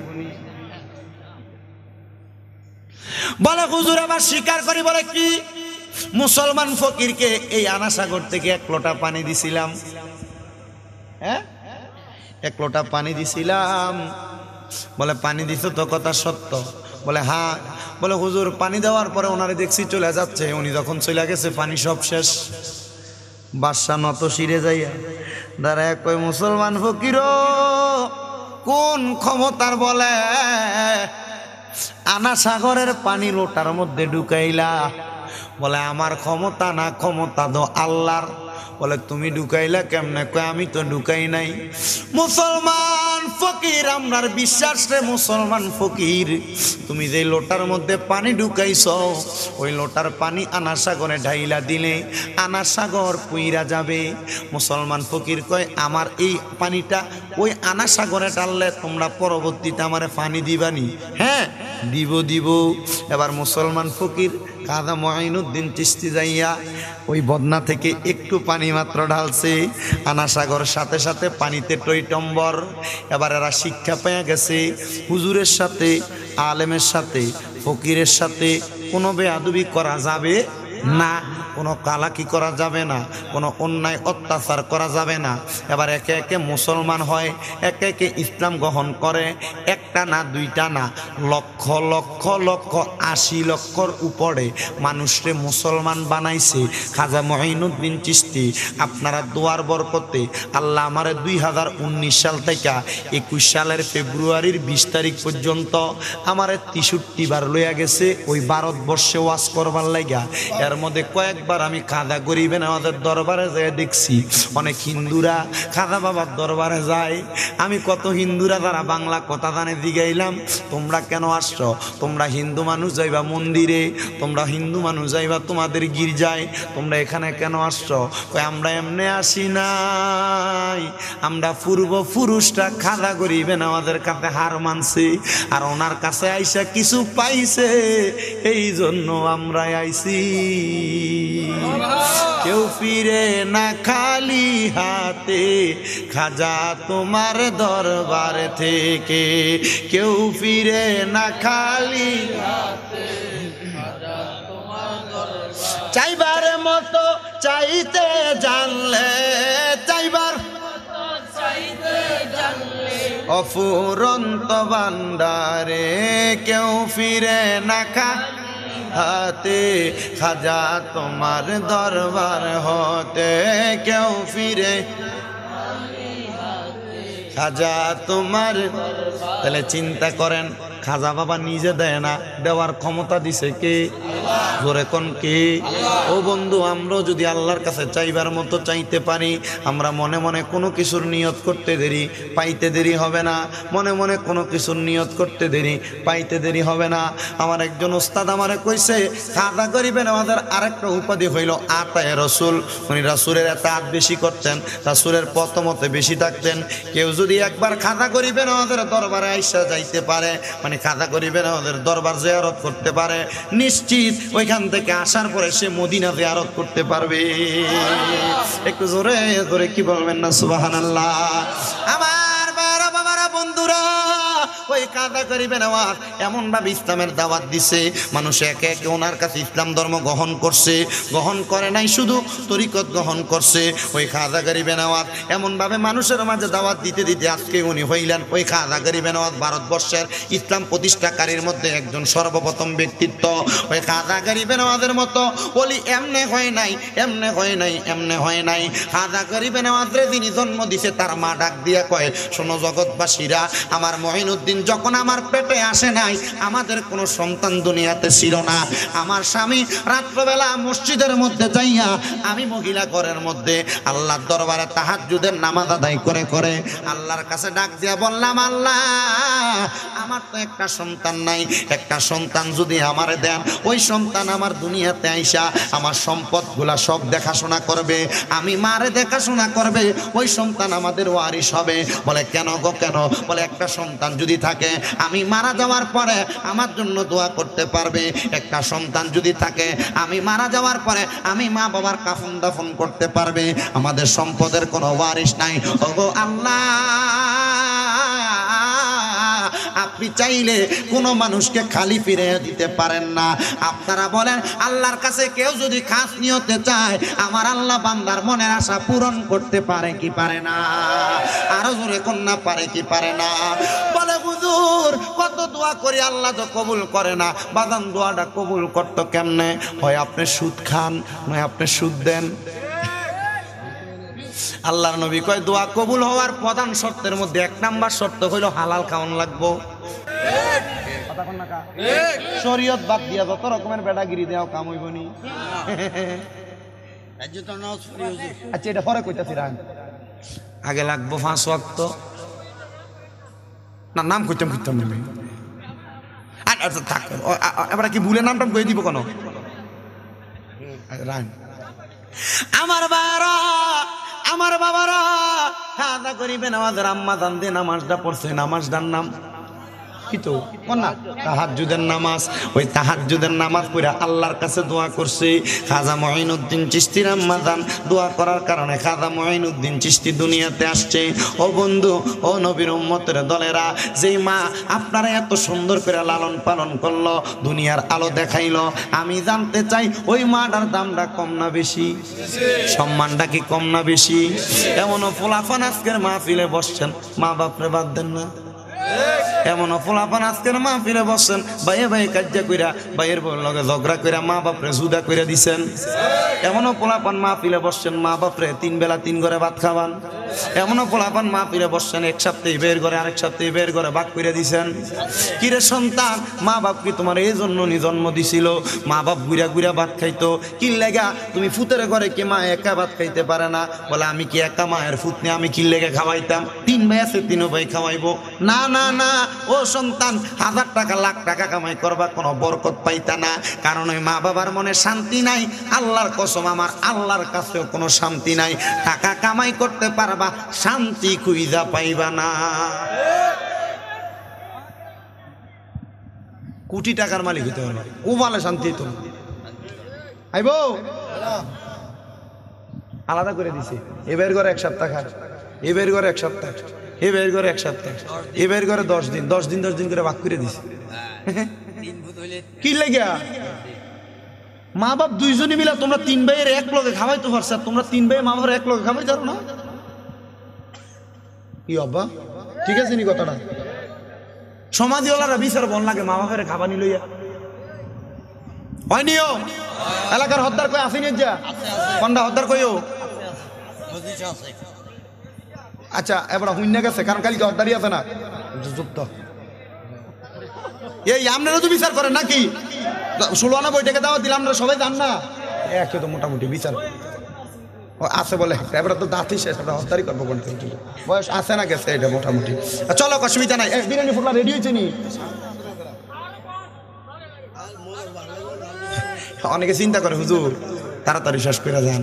বলে হুজুর আবার স্বীকার করি। বলে কি? মুসলমান ফকিরকে এই আনা সাগর থেকে এক লোটা পানি দিছিলাম, হ্যাঁ এক লোটা পানি দিছিলাম। বলে পানি দিছ তো, কথা সত্য? বলে হ্যাঁ। বলে হুজুর পানি দেওয়ার পরে ওনারে দেখছি চলে যাচ্ছে, উনি যখন চলে গেছে পানি সব শেষ। বাদশা নত শিরে যাইয়া দাঁড়ায় কই, মুসলমান ফকির কোন ক্ষমতার বলে আনা সাগরের পানি লোটার মধ্যে ঢুকাইলা? বলে আমার ক্ষমতা না, ক্ষমতা তো আল্লাহর। বলে তুমি ঢুকাইলা কেমনে? কয় আমি তো ঢুকাই নাই। মুসলমান ফকির, আপনার বিশ্বাস রে মুসলমান ফকির, তুমি যে লোটার মধ্যে পানি ঢুকাইছ ওই লোটার পানি আনা সাগরে ঢাইলা দিলে আনা সাগর পুইরা যাবে। মুসলমান ফকির কয় আমার এই পানিটা ওই আনা সাগরে ঢাললে তোমরা পরবর্তীতে আমারে পানি দিবানি? হ্যাঁ দিব দিব। এবার মুসলমান ফকির খাজা মঈনুদ্দিন চিশতি যাইয়া ওই বদনা থেকে একটু পানি মাত্র ঢালছে, আনা সাগর সাথে সাথে পানিতে টইটম্বর। এবার এরা শিক্ষা পেয়ে গেছে হুজুরের সাথে, আলেমের সাথে, ফকিরের সাথে কোনো বেয়াদবি করা যাবে না, কোনো কালাকি করা যাবে না, কোনো অন্যায় অত্যাচার করা যাবে না। এবার একে একে মুসলমান হয়, একে একে ইসলাম গ্রহণ করে। একটা না, দুইটা না, লক্ষ লক্ষ লক্ষ আশি লক্ষর উপরে মানুষকে মুসলমান বানাইছে খাজা মঈনুদ্দিন চিশতি। আপনারা দোয়ার বরকতে আল্লাহ আমারে দুই হাজার উনিশ সাল থেকে একুশ সালের ফেব্রুয়ারির বিশ তারিখ পর্যন্ত আমারে তেষট্টি বার লইয়া গেছে ওই ভারতবর্ষে ওয়াজ করবার লাগা। এর মধ্যে কয়েকবার আমি খাজা গরিবেন আমাদের দরবারে যায় দেখছি অনেক হিন্দুরা খাজা বাবার দরবারে যায়। আমি কত হিন্দুরা যারা বাংলা কথা জানে জিগাইলাম, তোমরা কেন আসছো? তোমরা হিন্দু মানুষ যাইবা মন্দিরে, তোমরা হিন্দু মানুষ যাইবা তোমাদের গির্জায়, তোমরা এখানে কেন আসছো? কই আমরা এমনি আসি নাই, আমরা পূর্বপুরুষরা খাজা গরিবেন আমাদের কাছে হার মানছি আর ওনার কাছে আইসা কিছু পাইছে, এই জন্য আমরা আইছি। কেউ ফিরে না খালি হাতে খাজা তোমার দরবার থেকে, কেউ ফিরে না খালি হাতে খাজা তোমার দরবার। চাইবার মতো চাইতে জানলে, চাইবার মতো চাইতে জানলে অফুরন্ত ভান্ডারে, কেউ ফিরে না খালি হাতে খাজা তোমার দরবার হতে, কেউ ফিরে খাজা তোমার। তাহলে চিন্তা করেন, খাজা বাবা নিজে দেয় না, দেওয়ার ক্ষমতা দিছে কে? জোরে কোন কে? ও বন্ধু, আমরাও যদি আল্লাহর কাছে চাইবার মতো চাইতে পারি, আমরা মনে মনে কোনো কিছুর নিয়ত করতে দেরি পাইতে দেরি হবে না, মনে মনে কোনো কিছুর নিয়ত করতে দেরি পাইতে দেরি হবে না। আমার একজন ওস্তাদ আমারে কইছে খাজা গরিবেন আমাদের আরেকটা উপাধি হইল আতায়ে রসুল। উনি রাসূলের এতাআত বেশি করতেন, রাসূলের পথমতে বেশি থাকতেন। কেউ যদি একবার খাজা গরিবেন আমাদের দরবারে আইসা যাইতে পারে, মানে খাজা গরিবেন আমাদের দরবার জিয়ারত করতে পারে, নিশ্চিত ওইখান থেকে আসার পরে সে মদিনা জিয়ারত করতে পারবে। একটু জোরে জোরে কি বলবেন না সুবহানাল্লাহ? আমার বাবা বাবারা বন্ধুরা, ওই খাজা গরিবেন আওয়াজ এমন ভাবে ইসলামের দাওয়াত দিছে, মানুষ একে একে ওনার কাছে ইসলাম ধর্ম গ্রহণ করছে। গ্রহণ করে নাই শুধু, তরিকত গ্রহণ করছে। ওই খাজা গরিবেন আওয়াজ এমন ভাবে মানুষের মাঝে দাওয়াত দিতে দিতে আজকে উনি হইলেন ওই খাজা গরিবেন আওয়াজ ভারতবর্ষের ইসলাম প্রতিষ্ঠাকারীর মধ্যে একজন সর্বপ্রথম ব্যক্তিত্ব। ওই খাজা গরিবেন আওয়াজের মতো বলি এমনে হয় নাই, এমনে হয় নাই, এমনে হয় নাই। খাজা গরিবেন আওয়াজরে যিনি জন্ম দিছে তার মা ডাক দিয়া কয়, শোনো জগৎবাসীরা, আমার মঈনুদ্দিন যখন আমার পেটে আসে নাই আমাদের কোনো সন্তান দুনিয়াতে ছিল না। আমার স্বামী রাত্রবেলা মসজিদের মধ্যে যাইয়া আমি মহিলা ঘরের মধ্যে আল্লাহর দরবারে তাহাজ্জুদের নামাজ আদায় করে করে আল্লাহর কাছে ডাক দিয়া বললাম, আল্লাহ আমার তো একটা সন্তান নাই, একটা সন্তান যদি আমারে দেন, ওই সন্তান আমার দুনিয়াতে আইসা আমার সম্পদগুলা সব দেখাশোনা করবে, আমি মারে দেখাশোনা করবে, ওই সন্তান আমাদের ওয়ারিশ হবে। বলে কেন গো কেন? বলে একটা সন্তান যদি থাকে আমি মারা যাওয়ার পরে আমার জন্য দোয়া করতে পারবে, একটা সন্তান যদি থাকে আমি মারা যাওয়ার পরে আমি মা বাবার কাফন দাফন করতে পারবে, আমাদের সম্পদের কোনো ওয়ারিশ নাই। ওগো আল্লাহ, আপনি চাইলে কোনো মানুষকে খালি ফিরে দিতে পারেন না। আপনারা বলেন আল্লাহর কাছে কেউ যদি খাস নিয়তে চায়, আমার আল্লাহ বান্দার মনের আশা পূরণ করতে পারে কি পারে না? আরো জোরে কন্যা পারে কি পারে না? বলে হুজুর কত দোয়া করি আল্লাহ তো কবুল করে না। বাদাম দোয়াটা কবুল করতো কেমনে? হয় আপনি সুদ খান, নয় আপনি সুদ দেন। আল্লাহর নবী কয় দোয়া কবুল হওয়ার প্রধান শর্তের মধ্যে এক নাম্বার শর্ত হইল হালাল খাওয়ান লাগবো। শরীয়ত বাদ দিয়া যত রকমের বেড়াগিরি দেওয়া কাম হইব নি। আচ্ছা এটা পরে কইতাছি রান, আগে লাগবো পাঁচ ওয়াক্ত না, নাম কইতাম কইতাম নেবে থাক। এবার কি ভুলে নামটা কই দিব কোনো রান। আমার বাবারা আমার বাবারা খাওয়া করিবেন, আমাদের আম্মা জান দিয়ে নামাজটা পড়ছে, নামাজটার নাম কি তো না তাহাজ্জুদের নামাজ। ওই তাহাজ্জুদের নামাজ পড়ে আল্লাহর কাছে দোয়া করছে। খাজা মঈনুদ্দিন চিশতির আম্মা জান দোয়া করার কারণে খাজা মঈনুদ্দিন চিশতি দুনিয়াতে আসছে। ও বন্ধু, ও নবীর উম্মতের দলেরা, যেই মা আপনারা এত সুন্দর করে লালন পালন করলো, দুনিয়ার আলো দেখাইলো, আমি জানতে চাই ওই মাটার দামটা কম না বেশি? সম্মানটা কি কম না বেশি? এমনও ফোলাফান আজকের মাহফিলে বসছেন, মা বাপরে বাদ দেন না। এমন ফোলাপান আজকের মাহফিলে বসছেন, ভাইয়ে ভাই কাজ্জা কইরা ভাইয়ের লগে ঝগড়া কইরা মা বাপরে জুদা কইরা দিছেন। এমনও পোলাপান মাহফিলে বসছেন, মা বাপরে তিন বেলা তিন ঘরে ভাত খাওয়ান। এমনও পোলাপান মাহফিলে বসছেন, এক সপ্তাহে বের করে আরেক সপ্তাহে বের করে ভাগ কইরা দিছেন। কিরে সন্তান, মা বাপ কি তোমার এই জন্য নি জন্ম দিছিল? মা বাপ গুড়া গুড়া ভাত খাইতো, কি লেগা তুমি ফুতের ঘরে কি মা একা ভাত খাইতে পারে না? বলে আমি কি একা মায়ের ফুত নিয়ে আমি কি লেগে খাওয়াইতাম? তিন ভাই আছে, তিনও ভাই খাওয়াইবো না। না না ও সন্তান, হাজার টাকা লাখ টাকা কামাই করবা, কোনো বরকত পাইতা না, কারণ ওই মা বাবার মনে শান্তি নাই। আল্লাহর কসম, আমার আল্লাহর কাছেও কোনো শান্তি নাই। টাকা কামাই করতে পারবা, শান্তি খুঁজা পাইবা না। কোটি টাকার মালিক হইতে পারবা, ও বলে শান্তি তো আইব আলাদা করে দিছে। এবার করে এক সপ্তাহ খা, এবার করে এক সপ্তাহ, এবার করে এক সপ্তাহ, এবার করে দশ দিন, দশ দিন দশ দিন করে ভাগ করে দিছে। কি লেগে মা বাপ দুইজনই মিলা তোমরা তিন ভাইয়ের এক লগে খাওয়াইতে পারছো, তোমরা তিন ভাই মা বাবার এক লগে খাওয়াই যাও না? কি অব্বা ঠিক আছে নি কথাটা? সমাধিওয়ালারা বিচার বন লাগে মা বাপের খাবানি লইয়া হয়নিও। এলাকার হদ্দার কই আসেনি, যা কন্ডা হদ্দার কইও। আচ্ছা এবার হুইন্য গেছে, কারণ কালকে হদ্দারি আছে না যুক্ত। এই আপনারা তো বিচার করেন নাকি? ষোলো আনা বইটাকে দাওয়া দিলাম, আমরা সবাই জান না একশো তো মোটামুটি বিচার আছে বলে। এবার তো দাঁতই শেষ, আমরা হস্তারি করবো কোন বয়স আছে না গেছে এটা মোটামুটি। চলো অসুবিধা নাই, বিরিয়ানি ফুটলা রেডি হয়েছে নি? অনেকে চিন্তা করে হুজুর তাড়াতাড়ি শেষ করে যান।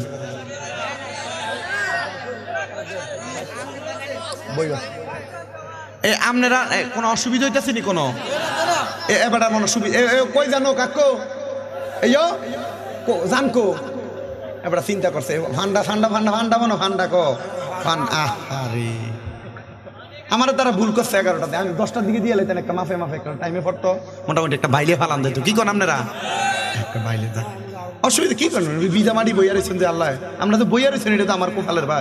এ আপনারা কোনো অসুবিধা হইতেছে নি? কোনো এবার মনে সুবিধা কই জানো কাকু এই জানকো এবার চিন্তা করছে ফান্ডা ফান্ডা ফান্ডা ফান্ডা মনে ফান্ডা কো ফান। আরে আমার তারা ভুল করছে এগারোটাতে, আমি দশটার দিকে দিয়ে লাইতেন একটা মাফে মাফে একটা টাইমে পড়তো, মোটামুটি একটা বাইলে ফালান দিত। কি করেন আপনারা? একটা বাইলে যান, অসুবিধা কি করেন? বিজা মাটি বইয়া রয়েছেন যে আল্লাহ, আমরা তো বইয়া রয়েছেন, এটা তো আমার কোপালের ভাই।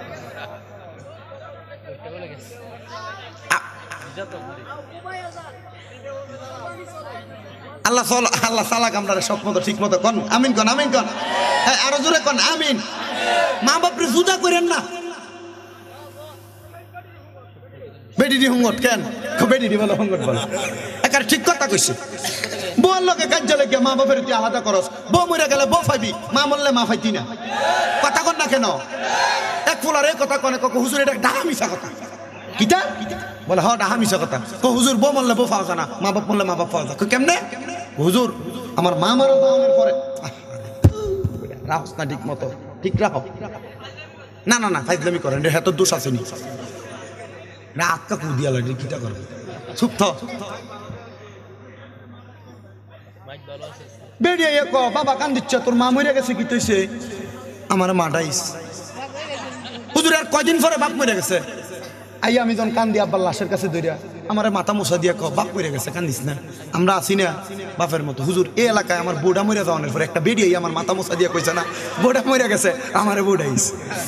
আল্লাহ আল্লাহ সালাক আমরা সব মতো ঠিক মতো কন, আমিন কন, আমিন কন, আরো জোরে কন আমিন। মা বাপরে জুদা করেন না। বেডিডি হুঙ্গট কেন? বেডিডি বলো হুঙ্গট বলো, একার ঠিক কথা কইছে। বল লোকে কাজ লেগে মা বাপের তুই আলাদা করস, বউ মরে গেলে বউ ফাইবি, মা মরলে মা ফাইতি না। কথা কন না কেন? এক ফুলার এই কথা কনে কক হুজুর এটা ডাহা মিশা কথা। কিতা বলে? হ ডাহা মিশা কথা। ক হুজুর বউ মরলে বউ পাওয়া যায় না, মা বাপ মরলে মা বাপ পাওয়া যায়। কেমনে? হুজুর আমার মা মারা দাওয়ানোর পরে রাহস না ঠিক মতো, ঠিক রাহ। না না না ফাইজলামি করেন, হ্যাঁ তো দোষ আসেনি। না আটকা কু দিয়া লাগে কিটা করে চুপ থ। বেরিয়ে ক বাবা কান দিচ্ছে, তোর মা মরে গেছে। কি তৈছে? আমার মাটাইস হুজুর আর কয়দিন পরে বাপ মরে গেছে। আই আমি যখন কান দিয়ে আব্বার লাশের কাছে দৌড়িয়া আমার মাথা মোছা দিয়া ক বাপ মরে গেছে, কান্দিস না, আমরা আছি না বাপের মতো। হুজুর এই এলাকায় আমার বোডা মরে যাওয়ানোর পরে একটা বেরিয়ে আমার মাথা মোছা দিয়া কইছে না বোডা মরে গেছে, আমার বোডাইস।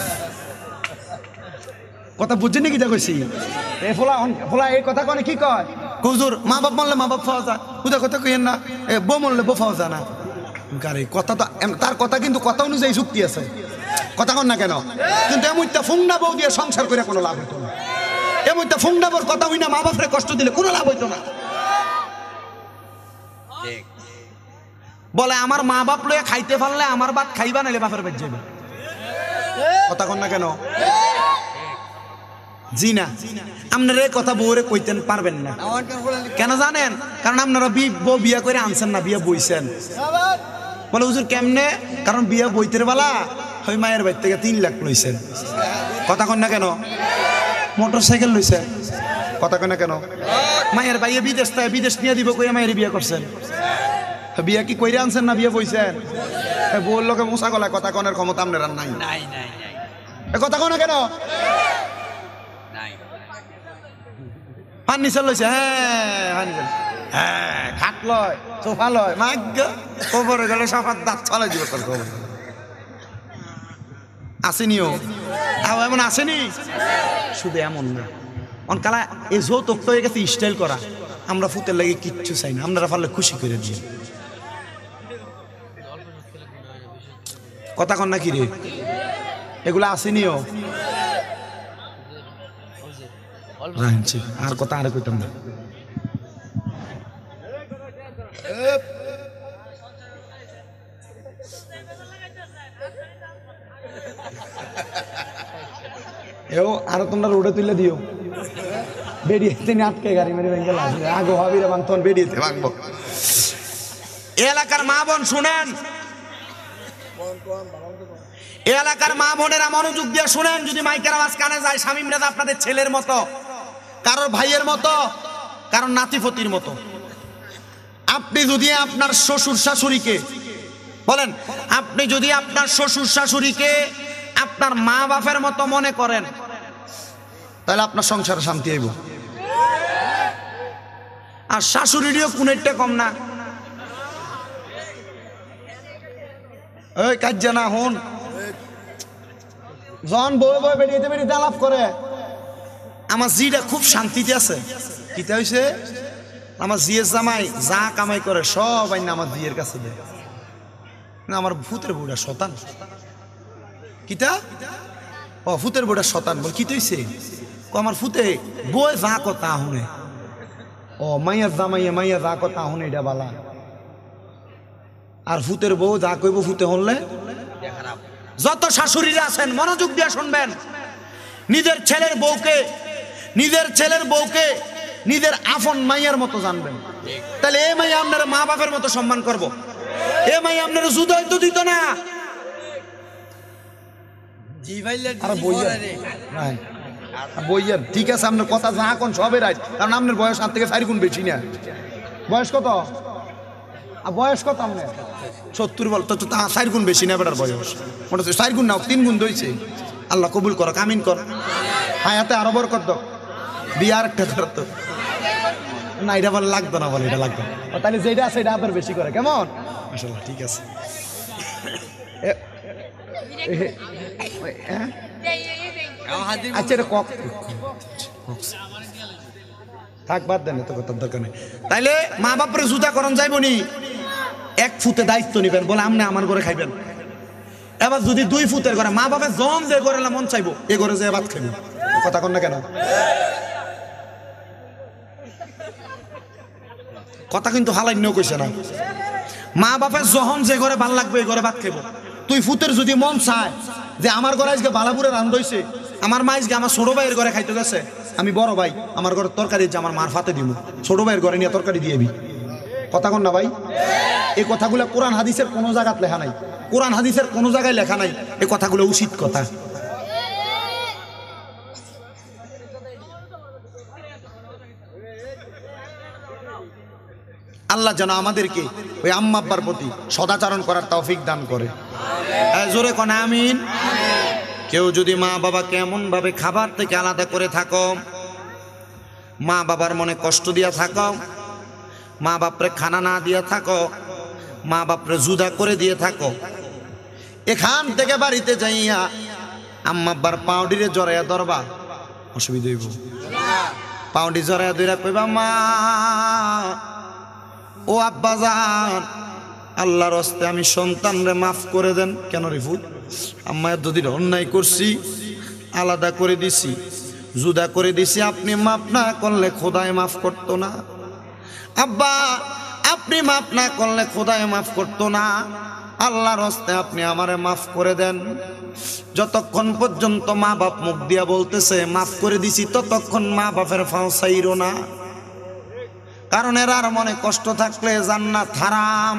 কথা বুঝছেন নাকি? যা কইছি এ ফোলা ফোলা এই কথা কনে কি কয়? হুজুর মা বাপ মরলে মা বাপ পাওয়া যায়, হুদা কথা কইেন না, বউ মরলে বউ পাওয়া যায় না। গাড়ি কথা তো তার কথা, কিন্তু কথা অনুযায়ী যুক্তি আছে। কথা কন না কেন? কিন্তু এমনটা ফুংনা বউ দিয়ে সংসার করে কোনো লাভ হইতো না। এমনটা ফুংনা বউর কথা হই না মা বাপরে কষ্ট দিলে কোনো লাভ হইতো না। বলে আমার মা বাপ লয়ে খাইতে পারলে আমার বাপ খাইবা নাইলে বাপের বাদ যাবে। কথা কন না কেন? জি না, আপনারা এই কথা বউরে কইতেন পারবেন না। কেন জানেন? কারণ আপনারা বউ বিয়া করে আনছেন না, বিয়া বইছেন। বলে হুজুর কেমনে? কারণ বিয়া বইতের বেলা ওই মায়ের বাড়ি থেকে তিন লাখ লইছেন। কথা কন না কেন? মোটর সাইকেল লইছেন। কথা কন না কেন? মায়ের বাইয়ে বিদেশ তাই বিদেশ নিয়ে দিব কইয়া মায়ের বিয়া করছেন। বিয়া কি কইরে আনছেন না বিয়া বইছেন? বউর লোকে মশা গলায় কথা কনের ক্ষমতা আপনার আর নাই। কথা কন না কেন? ফার্নিচার লইছে, হ্যাঁ ফার্নিচার, হ্যাঁ খাট লয়, সোফা লয়, মাগ খবরে গেলে সবার দাঁত ছলাই দিব তোর খবর। আসেনিও এমন আসেনি, শুধু এমন না অনকালা এই যৌতুক তো হয়ে গেছে স্টাইল করা। আমরা ফুতের লাগে কিচ্ছু চাই না, আপনারা পারলে খুশি করে দিয়ে। কথা কন না কি রে? এগুলো আসেনিও আর কথা আরে কইতাম না। এও আরো তোমরা রোডে তুলে দিও, বেরিয়ে তিনি আটকে গাড়ি মেরে ভেঙে লাগবে আগো ভাবি রে বাংতন বেরিয়েতে ভাঙবো। এলাকার মা বোন শুনেন, এলাকার মা বোনেরা মনোযোগ দিয়ে শুনেন। যদি মাইকের আওয়াজ কানে যায়, শামীম রেজা আপনাদের ছেলের মতো, কারোর ভাইয়ের মতো, কারোর নাতিফতির মতো। আপনি যদি আপনার শ্বশুর শাশুড়িকে বলেন, আপনি যদি আপনার শ্বশুর শাশুড়িকে আপনার মা বাপের মতো মনে করেন, তাহলে আপনার সংসারে শান্তি আইব। আর শাশুড়িরও কোনটা কম না। ওই কাজ না হন জন বই বই বেরিয়েতে বেরিয়েতে আলাপ করে। আমার জিটা খুব শান্তিতে আছে। কিতা হয়েছে? আমার জিয়ের জামাই যা কামাই করে সব আইন আমার জিয়ের কাছে দেয়। আমার ভূতের বউটা শতান। কিতা? ও ভূতের বউটা শতান। বল কি হয়েছে? আমার ফুতে বই যা কথা শুনে। ও মাইয়া জামাইয়া মাইয়া যা কথা শুনে এটা বালা। আর ভূতের বউ যা কইব ভূতে হলে যত শাশুড়িরা আছেন মনোযোগ দিয়ে শুনবেন। নিজের ছেলের বউকে নিজের ছেলের বউকে নিজের আপন মাইয়ার মতো জানবেন। তাহলে এ মাইয়া আপনার মা বাপের মতো সম্মান করব। এ মাইয়া আপনার জুদাই তো দিত না। বইয়ের ঠিক আছে, আপনার কথা যা কোন সবে রাইট, কারণ আপনার বয়স আর থেকে চার গুণ বেশি না। বয়স কত? বয়স কত আপনার? সত্তর। বল তো চার গুণ বেশি না বেটার বয়স। মোটা চার গুণ নাও, তিন গুণ দইছে। আল্লাহ কবুল কর, কামিন কর। হায়াতে আরো বরকত দাও। বিয়ার একটা করত না, এটা বলে লাগতো না, বলে এটা লাগতো। তাহলে যেটা আছে এটা আবার বেশি করে। কেমন? মাশাআল্লাহ, ঠিক আছে। আচ্ছা এটা কক থাক, বাদ দেন, তো কথার দরকার নেই। তাইলে মা বাপরে জুতা করন যাইব নি, এক ফুটে দায়িত্ব নিবেন। বলে আমনে আমার ঘরে খাইবেন। এবার যদি দুই ফুটের ঘরে মা বাপের জন যে ঘরে মন চাইবো এ ঘরে যে ভাত খাইব। কথা কন না কেন? কথা কিন্তু হালাই নিয়েও কইছে না। মা বাপের যখন যে ঘরে ভাল লাগবে এই ঘরে ভাত খাইব। তুই ফুতের যদি মন চায় যে আমার ঘরে আজকে বালাপুরে রান্ধ হইছে, আমার মা আজকে আমার ছোট ভাইয়ের ঘরে খাইতে গেছে, আমি বড় ভাই আমার ঘরে তরকারি যে আমার মার ফাতে দিব, ছোট ভাইয়ের ঘরে নিয়ে তরকারি দিয়েবি। কথা কন না ভাই? এই কথাগুলো কোরআন হাদিসের কোনো জায়গায় লেখা নাই। কোরআন হাদিসের কোনো জায়গায় লেখা নাই এই কথাগুলো উচিত কথা। আল্লাহ যেন আমাদেরকে ওই আম্মা আব্বার প্রতি সদাচরণ করার তৌফিক দান করে। জোরে কোন আমিন। কেউ যদি মা বাবাকে এমন ভাবে খাবার থেকে আলাদা করে থাকো, মা বাবার মনে কষ্ট দিয়া থাকো, মা বাপরে খানা না দিয়া থাকো, মা বাপরে জুদা করে দিয়ে থাকো, এখান থেকে বাড়িতে যাইয়া আম্মা আব্বার পাউডিরে জড়াইয়া ধরবা, অসুবিধা হইব। পাউডি জড়াইয়া ধইরা কইবা, মা ও আব্বা জান আল্লাহর হস্তে আমি সন্তানরে মাফ করে দেন। কেন রে ভুল আম্মা এতদিন অন্যায় করছি, আলাদা করে দিছি, জুদা করে দিছি, আপনি মাফ না করলে খোদায় মাফ করতো না। আব্বা আপনি মাফ না করলে খোদায় মাফ করতো না, আল্লাহর হস্তে আপনি আমারে মাফ করে দেন। যতক্ষণ পর্যন্ত মা বাপ মুখ দিয়া বলতেছে মাফ করে দিছি, ততক্ষণ মা বাপের ফাও ছাইরো না, কারণ এরার মনে কষ্ট থাকলে জান্নাত হারাম।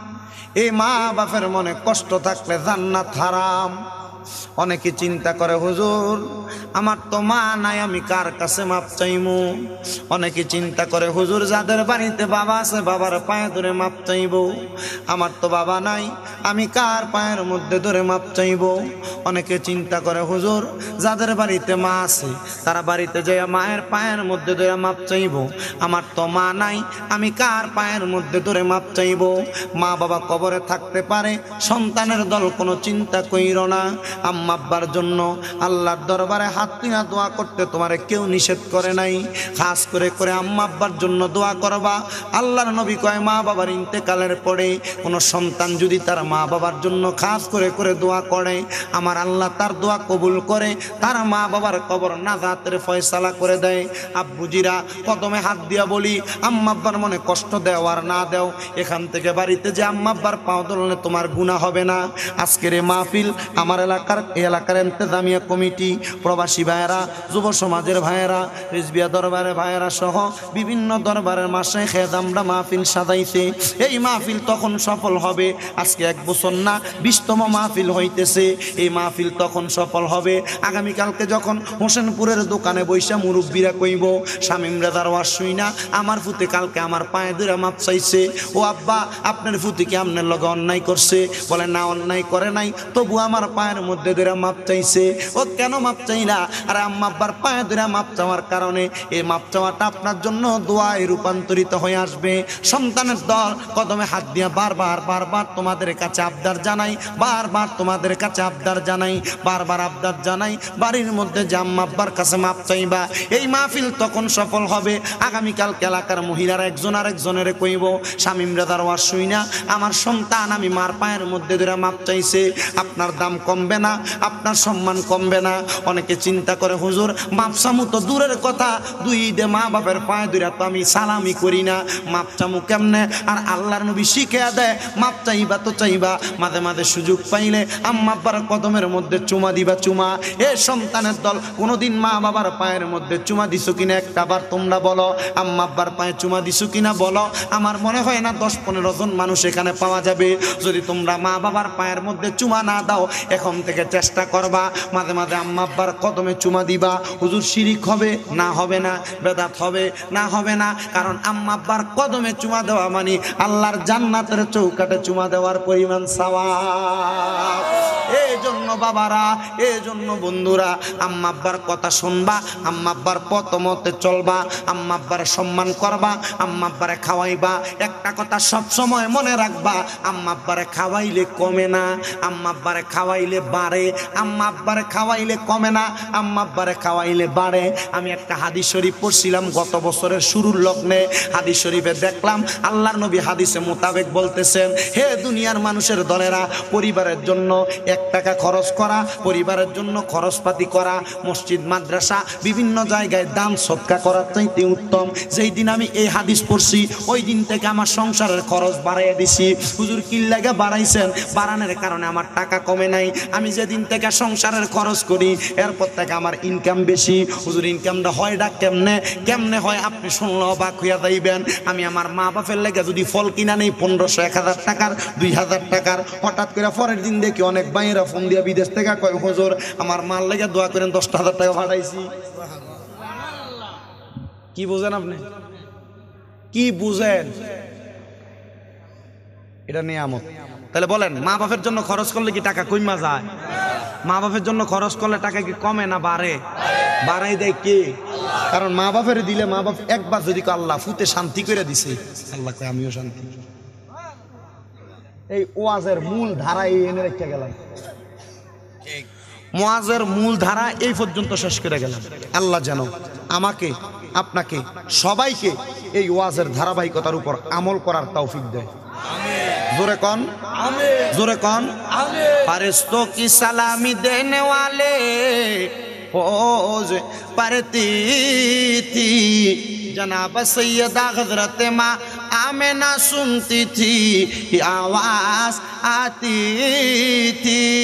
এই মা বাপের মনে কষ্ট থাকলে জান্নাত হারাম। অনেকে চিন্তা করে হুজুর আমার তো মা নাই, আমি কার কাছে মাপ চাইবো। অনেকে চিন্তা করে হুজুর যাদের বাড়িতে বাবা আছে বাবার পায়ে ধরে মাপ চাইবো, আমার তো বাবা নাই, আমি কার পায়ের মধ্যে ধরে মাপ চাইবো। অনেকে চিন্তা করে হুজুর যাদের বাড়িতে মা আছে তারা বাড়িতে যেয়ে মায়ের পায়ের মধ্যে ধরে মাপ চাইবো, আমার তো মা নাই, আমি কার পায়ের মধ্যে ধরে মাপ চাইবো। মা বাবা কবরে থাকতে পারে, সন্তানের দল কোনো চিন্তা কইর না। আম্মা আব্বার জন্য আল্লাহর দরবারে হাত তুলে দোয়া করতে তোমারে কেউ নিষেধ করে নাই। খাস করে করে আম্মা আব্বার জন্য দোয়া করবা। আল্লাহর নবী কয় মা বাবার ইন্তেকালের পরে কোনো সন্তান যদি তার মা বাবার জন্য খাস করে করে দোয়া করে, আমার আল্লাহ তার দোয়া কবুল করে, তার মা বাবার কবর নাজাতের ফয়সালা করে দেয়। আব্বুজিরা কদমে হাত দিয়া বলি আম্মা আব্বার মনে কষ্ট দেও আর না দেও, এখান থেকে বাড়িতে যে আম্মা আব্বার পাও ধরলে তোমার গুনাহ হবে না। আজকের এই মাহফিল আমার এলাকার এলাকার ইন্তেজামিয়া কমিটি, প্রবাসী ভাইয়েরা, যুব সমাজের ভাইয়েরা, রিজবিয়া দরবারের ভাইয়েরা সহ বিভিন্ন দরবারের মাশায়েখ আমরা মাহফিল সাজাইছে। এই মাহফিল তখন সফল হবে, আজকে এক বছর না বিশতম মাহফিল হইতেছে। এই মাহফিল তখন সফল হবে আগামীকালকে যখন হোসেনপুরের দোকানে বৈশা মুরব্বীরা কইব শামীম রেজার ওয়াজ শুই না আমার ফুতে কালকে আমার পায়ে ধরে মাপ চাইছে। ও আব্বা আপনার ফুতে কি আপনার লগে অন্যায় করছে? বলে না অন্যায় করে নাই, তবু আমার পায়ের মধ্যে ধরে মাপ চাইছে। ও কেন মাপ চাইলা? আরে আম্মা আব্বার পায়ে ধরে মাপ চাওয়ার কারণে এই মাপ চাওয়াটা আপনার জন্য দোয়ায় রূপান্তরিত হয়ে আসবে। সন্তানের দল কদমে হাত দিয়া বারবার বারবার তোমাদের কাছে আবদার জানাই, বারবার তোমাদের কাছে আবদার জানাই, বারবার আবদার জানাই, বাড়ির মধ্যে যে আম্মা আব্বার কাছে মাপ চাইবা। এই মাহফিল তখন সফল হবে আগামীকাল এলাকার মহিলারা একজন আর একজনের কইব শামীম রেজার ওয়াজ শুই না আমার সন্তান আমি মার পায়ের মধ্যে ধরে মাপ চাইছে। আপনার দাম কমবে না, আপনার সম্মান কমবে না। অনেকে চিন্তা করে হুজুর মাপ চামু তো দূরের কথা, দুই ঈদে মা বাপের পায়ে ধরে তো আমি সালামি করি না, মাপ চামু কেমনে? আর আল্লাহর নবী শিখিয়ে দেয় মাপ চাইবা তো চাইবা, মাঝে মাঝে সুযোগ পাইলে আম্মা আব্বার কদমের মধ্যে চুমা দিবা চুমা। এ সন্তানের দল কোনোদিন মা বাবার পায়ের মধ্যে চুমা দিছো কিনা একটা বার তোমরা বলো, আম্মা আব্বার পায়ে চুমা দিছো কিনা বলো। আমার মনে হয় না দশ পনেরো জন মানুষ এখানে পাওয়া যাবে। যদি তোমরা মা বাবার পায়ের মধ্যে চুমা না দাও, এখন থেকে চেষ্টা করবা মাঝে মাঝে আম্মা আব্বার কদমে চুমা দিবা। হুজুর শিরিক হবে না? হবে না। বেদাত হবে না? হবে না। কারণ আম্মা আব্বার কদমে চুমা দেওয়া মানে আল্লাহর জান্নাতের চৌকাটে চুমা দেওয়ার পরিমাণ সওয়াব। এই জন্য বাবারা, এই জন্য বন্ধুরা, আম্মা আব্বার কথা শুনবা, আম্মা আব্বার পথ মতে চলবা, আম্মা আব্বারে সম্মান করবা, আম্মা আব্বারে খাওয়াইবা। একটা কথা সব সময় মনে রাখবা, আম্মা আব্বারে খাওয়াইলে কমে না, আম্মা আব্বারে খাওয়াইলে বাড়ে। আম্মা আব্বারে খাওয়াইলে কমে না, আম্মা আব্বারে খাওয়াইলে বাড়ে। আমি একটা হাদিস শরীফ পড়ছিলাম গত বছরের শুরুর লগ্নে। হাদিস শরীফে দেখলাম আল্লাহর নবী হাদিসে মোতাবেক বলতেছেন, হে দুনিয়ার মানুষের দলেরা, পরিবারের জন্য এক টাকা খরচ করা, পরিবারের জন্য খরচপাতি করা, মসজিদ মাদ্রাসা বিভিন্ন জায়গায় দান সদকা করার চাইতে উত্তম। যেই দিন আমি এই হাদিস পড়ছি ওই দিন থেকে আমার সংসারের খরচ বাড়াইয়া দিছি। হুজুর কি লাগা বাড়াইছেন? বাড়ানোর কারণে আমার টাকা কমে নাই। আমি যেদিন থেকে সংসারের খরচ করি এরপর থেকে আমার ইনকাম বেশি। হুজুর ইনকামটা হয় না কেমনে? কেমনে হয় আপনি শুনলে অবাক হইয়া যাইবেন। আমি আমার মা বাপের লেগে যদি ফল কিনা নেই পনেরোশো এক হাজার টাকার দুই হাজার টাকার, হঠাৎ করে পরের দিন দেখি অনেক বাইরা ফোন দিয়া বিদেশ থেকে কয় হুজুর আমার মার লেগে দোয়া করেন দশটা হাজার টাকা পাঠাইছি। কি বুঝেন আপনি? কি বুঝেন? এটা নিয়ামত। তাহলে বলেন মা বাপের জন্য খরচ করলে কি টাকা কইমা যায়? মা বাপের জন্য খরচ করলে টাকা কি কমে না বাড়ে? বাড়াই দেয় কে? কারণ মা বাপের দিলে মা বাপ একবার যদি আল্লাহ ফুতে শান্তি করে দিছে, আল্লাহ কয় আমিও শান্তি। এই ওয়াজের মূল ধারা এই এনে রেখে গেলাম, ওয়াজের মূল ধারা এই পর্যন্ত শেষ করে গেলাম। আল্লাহ যেন আমাকে আপনাকে সবাইকে এই ওয়াজের ধারাবাহিকতার উপর আমল করার তৌফিক দেয়। जोरे कौन जोरे कौन फरिश्तों की सलामी देने वाले फौज पढ़ती थी जनाब सैयदा हजरत माँ आमिना सुनती थी आवाज आती थी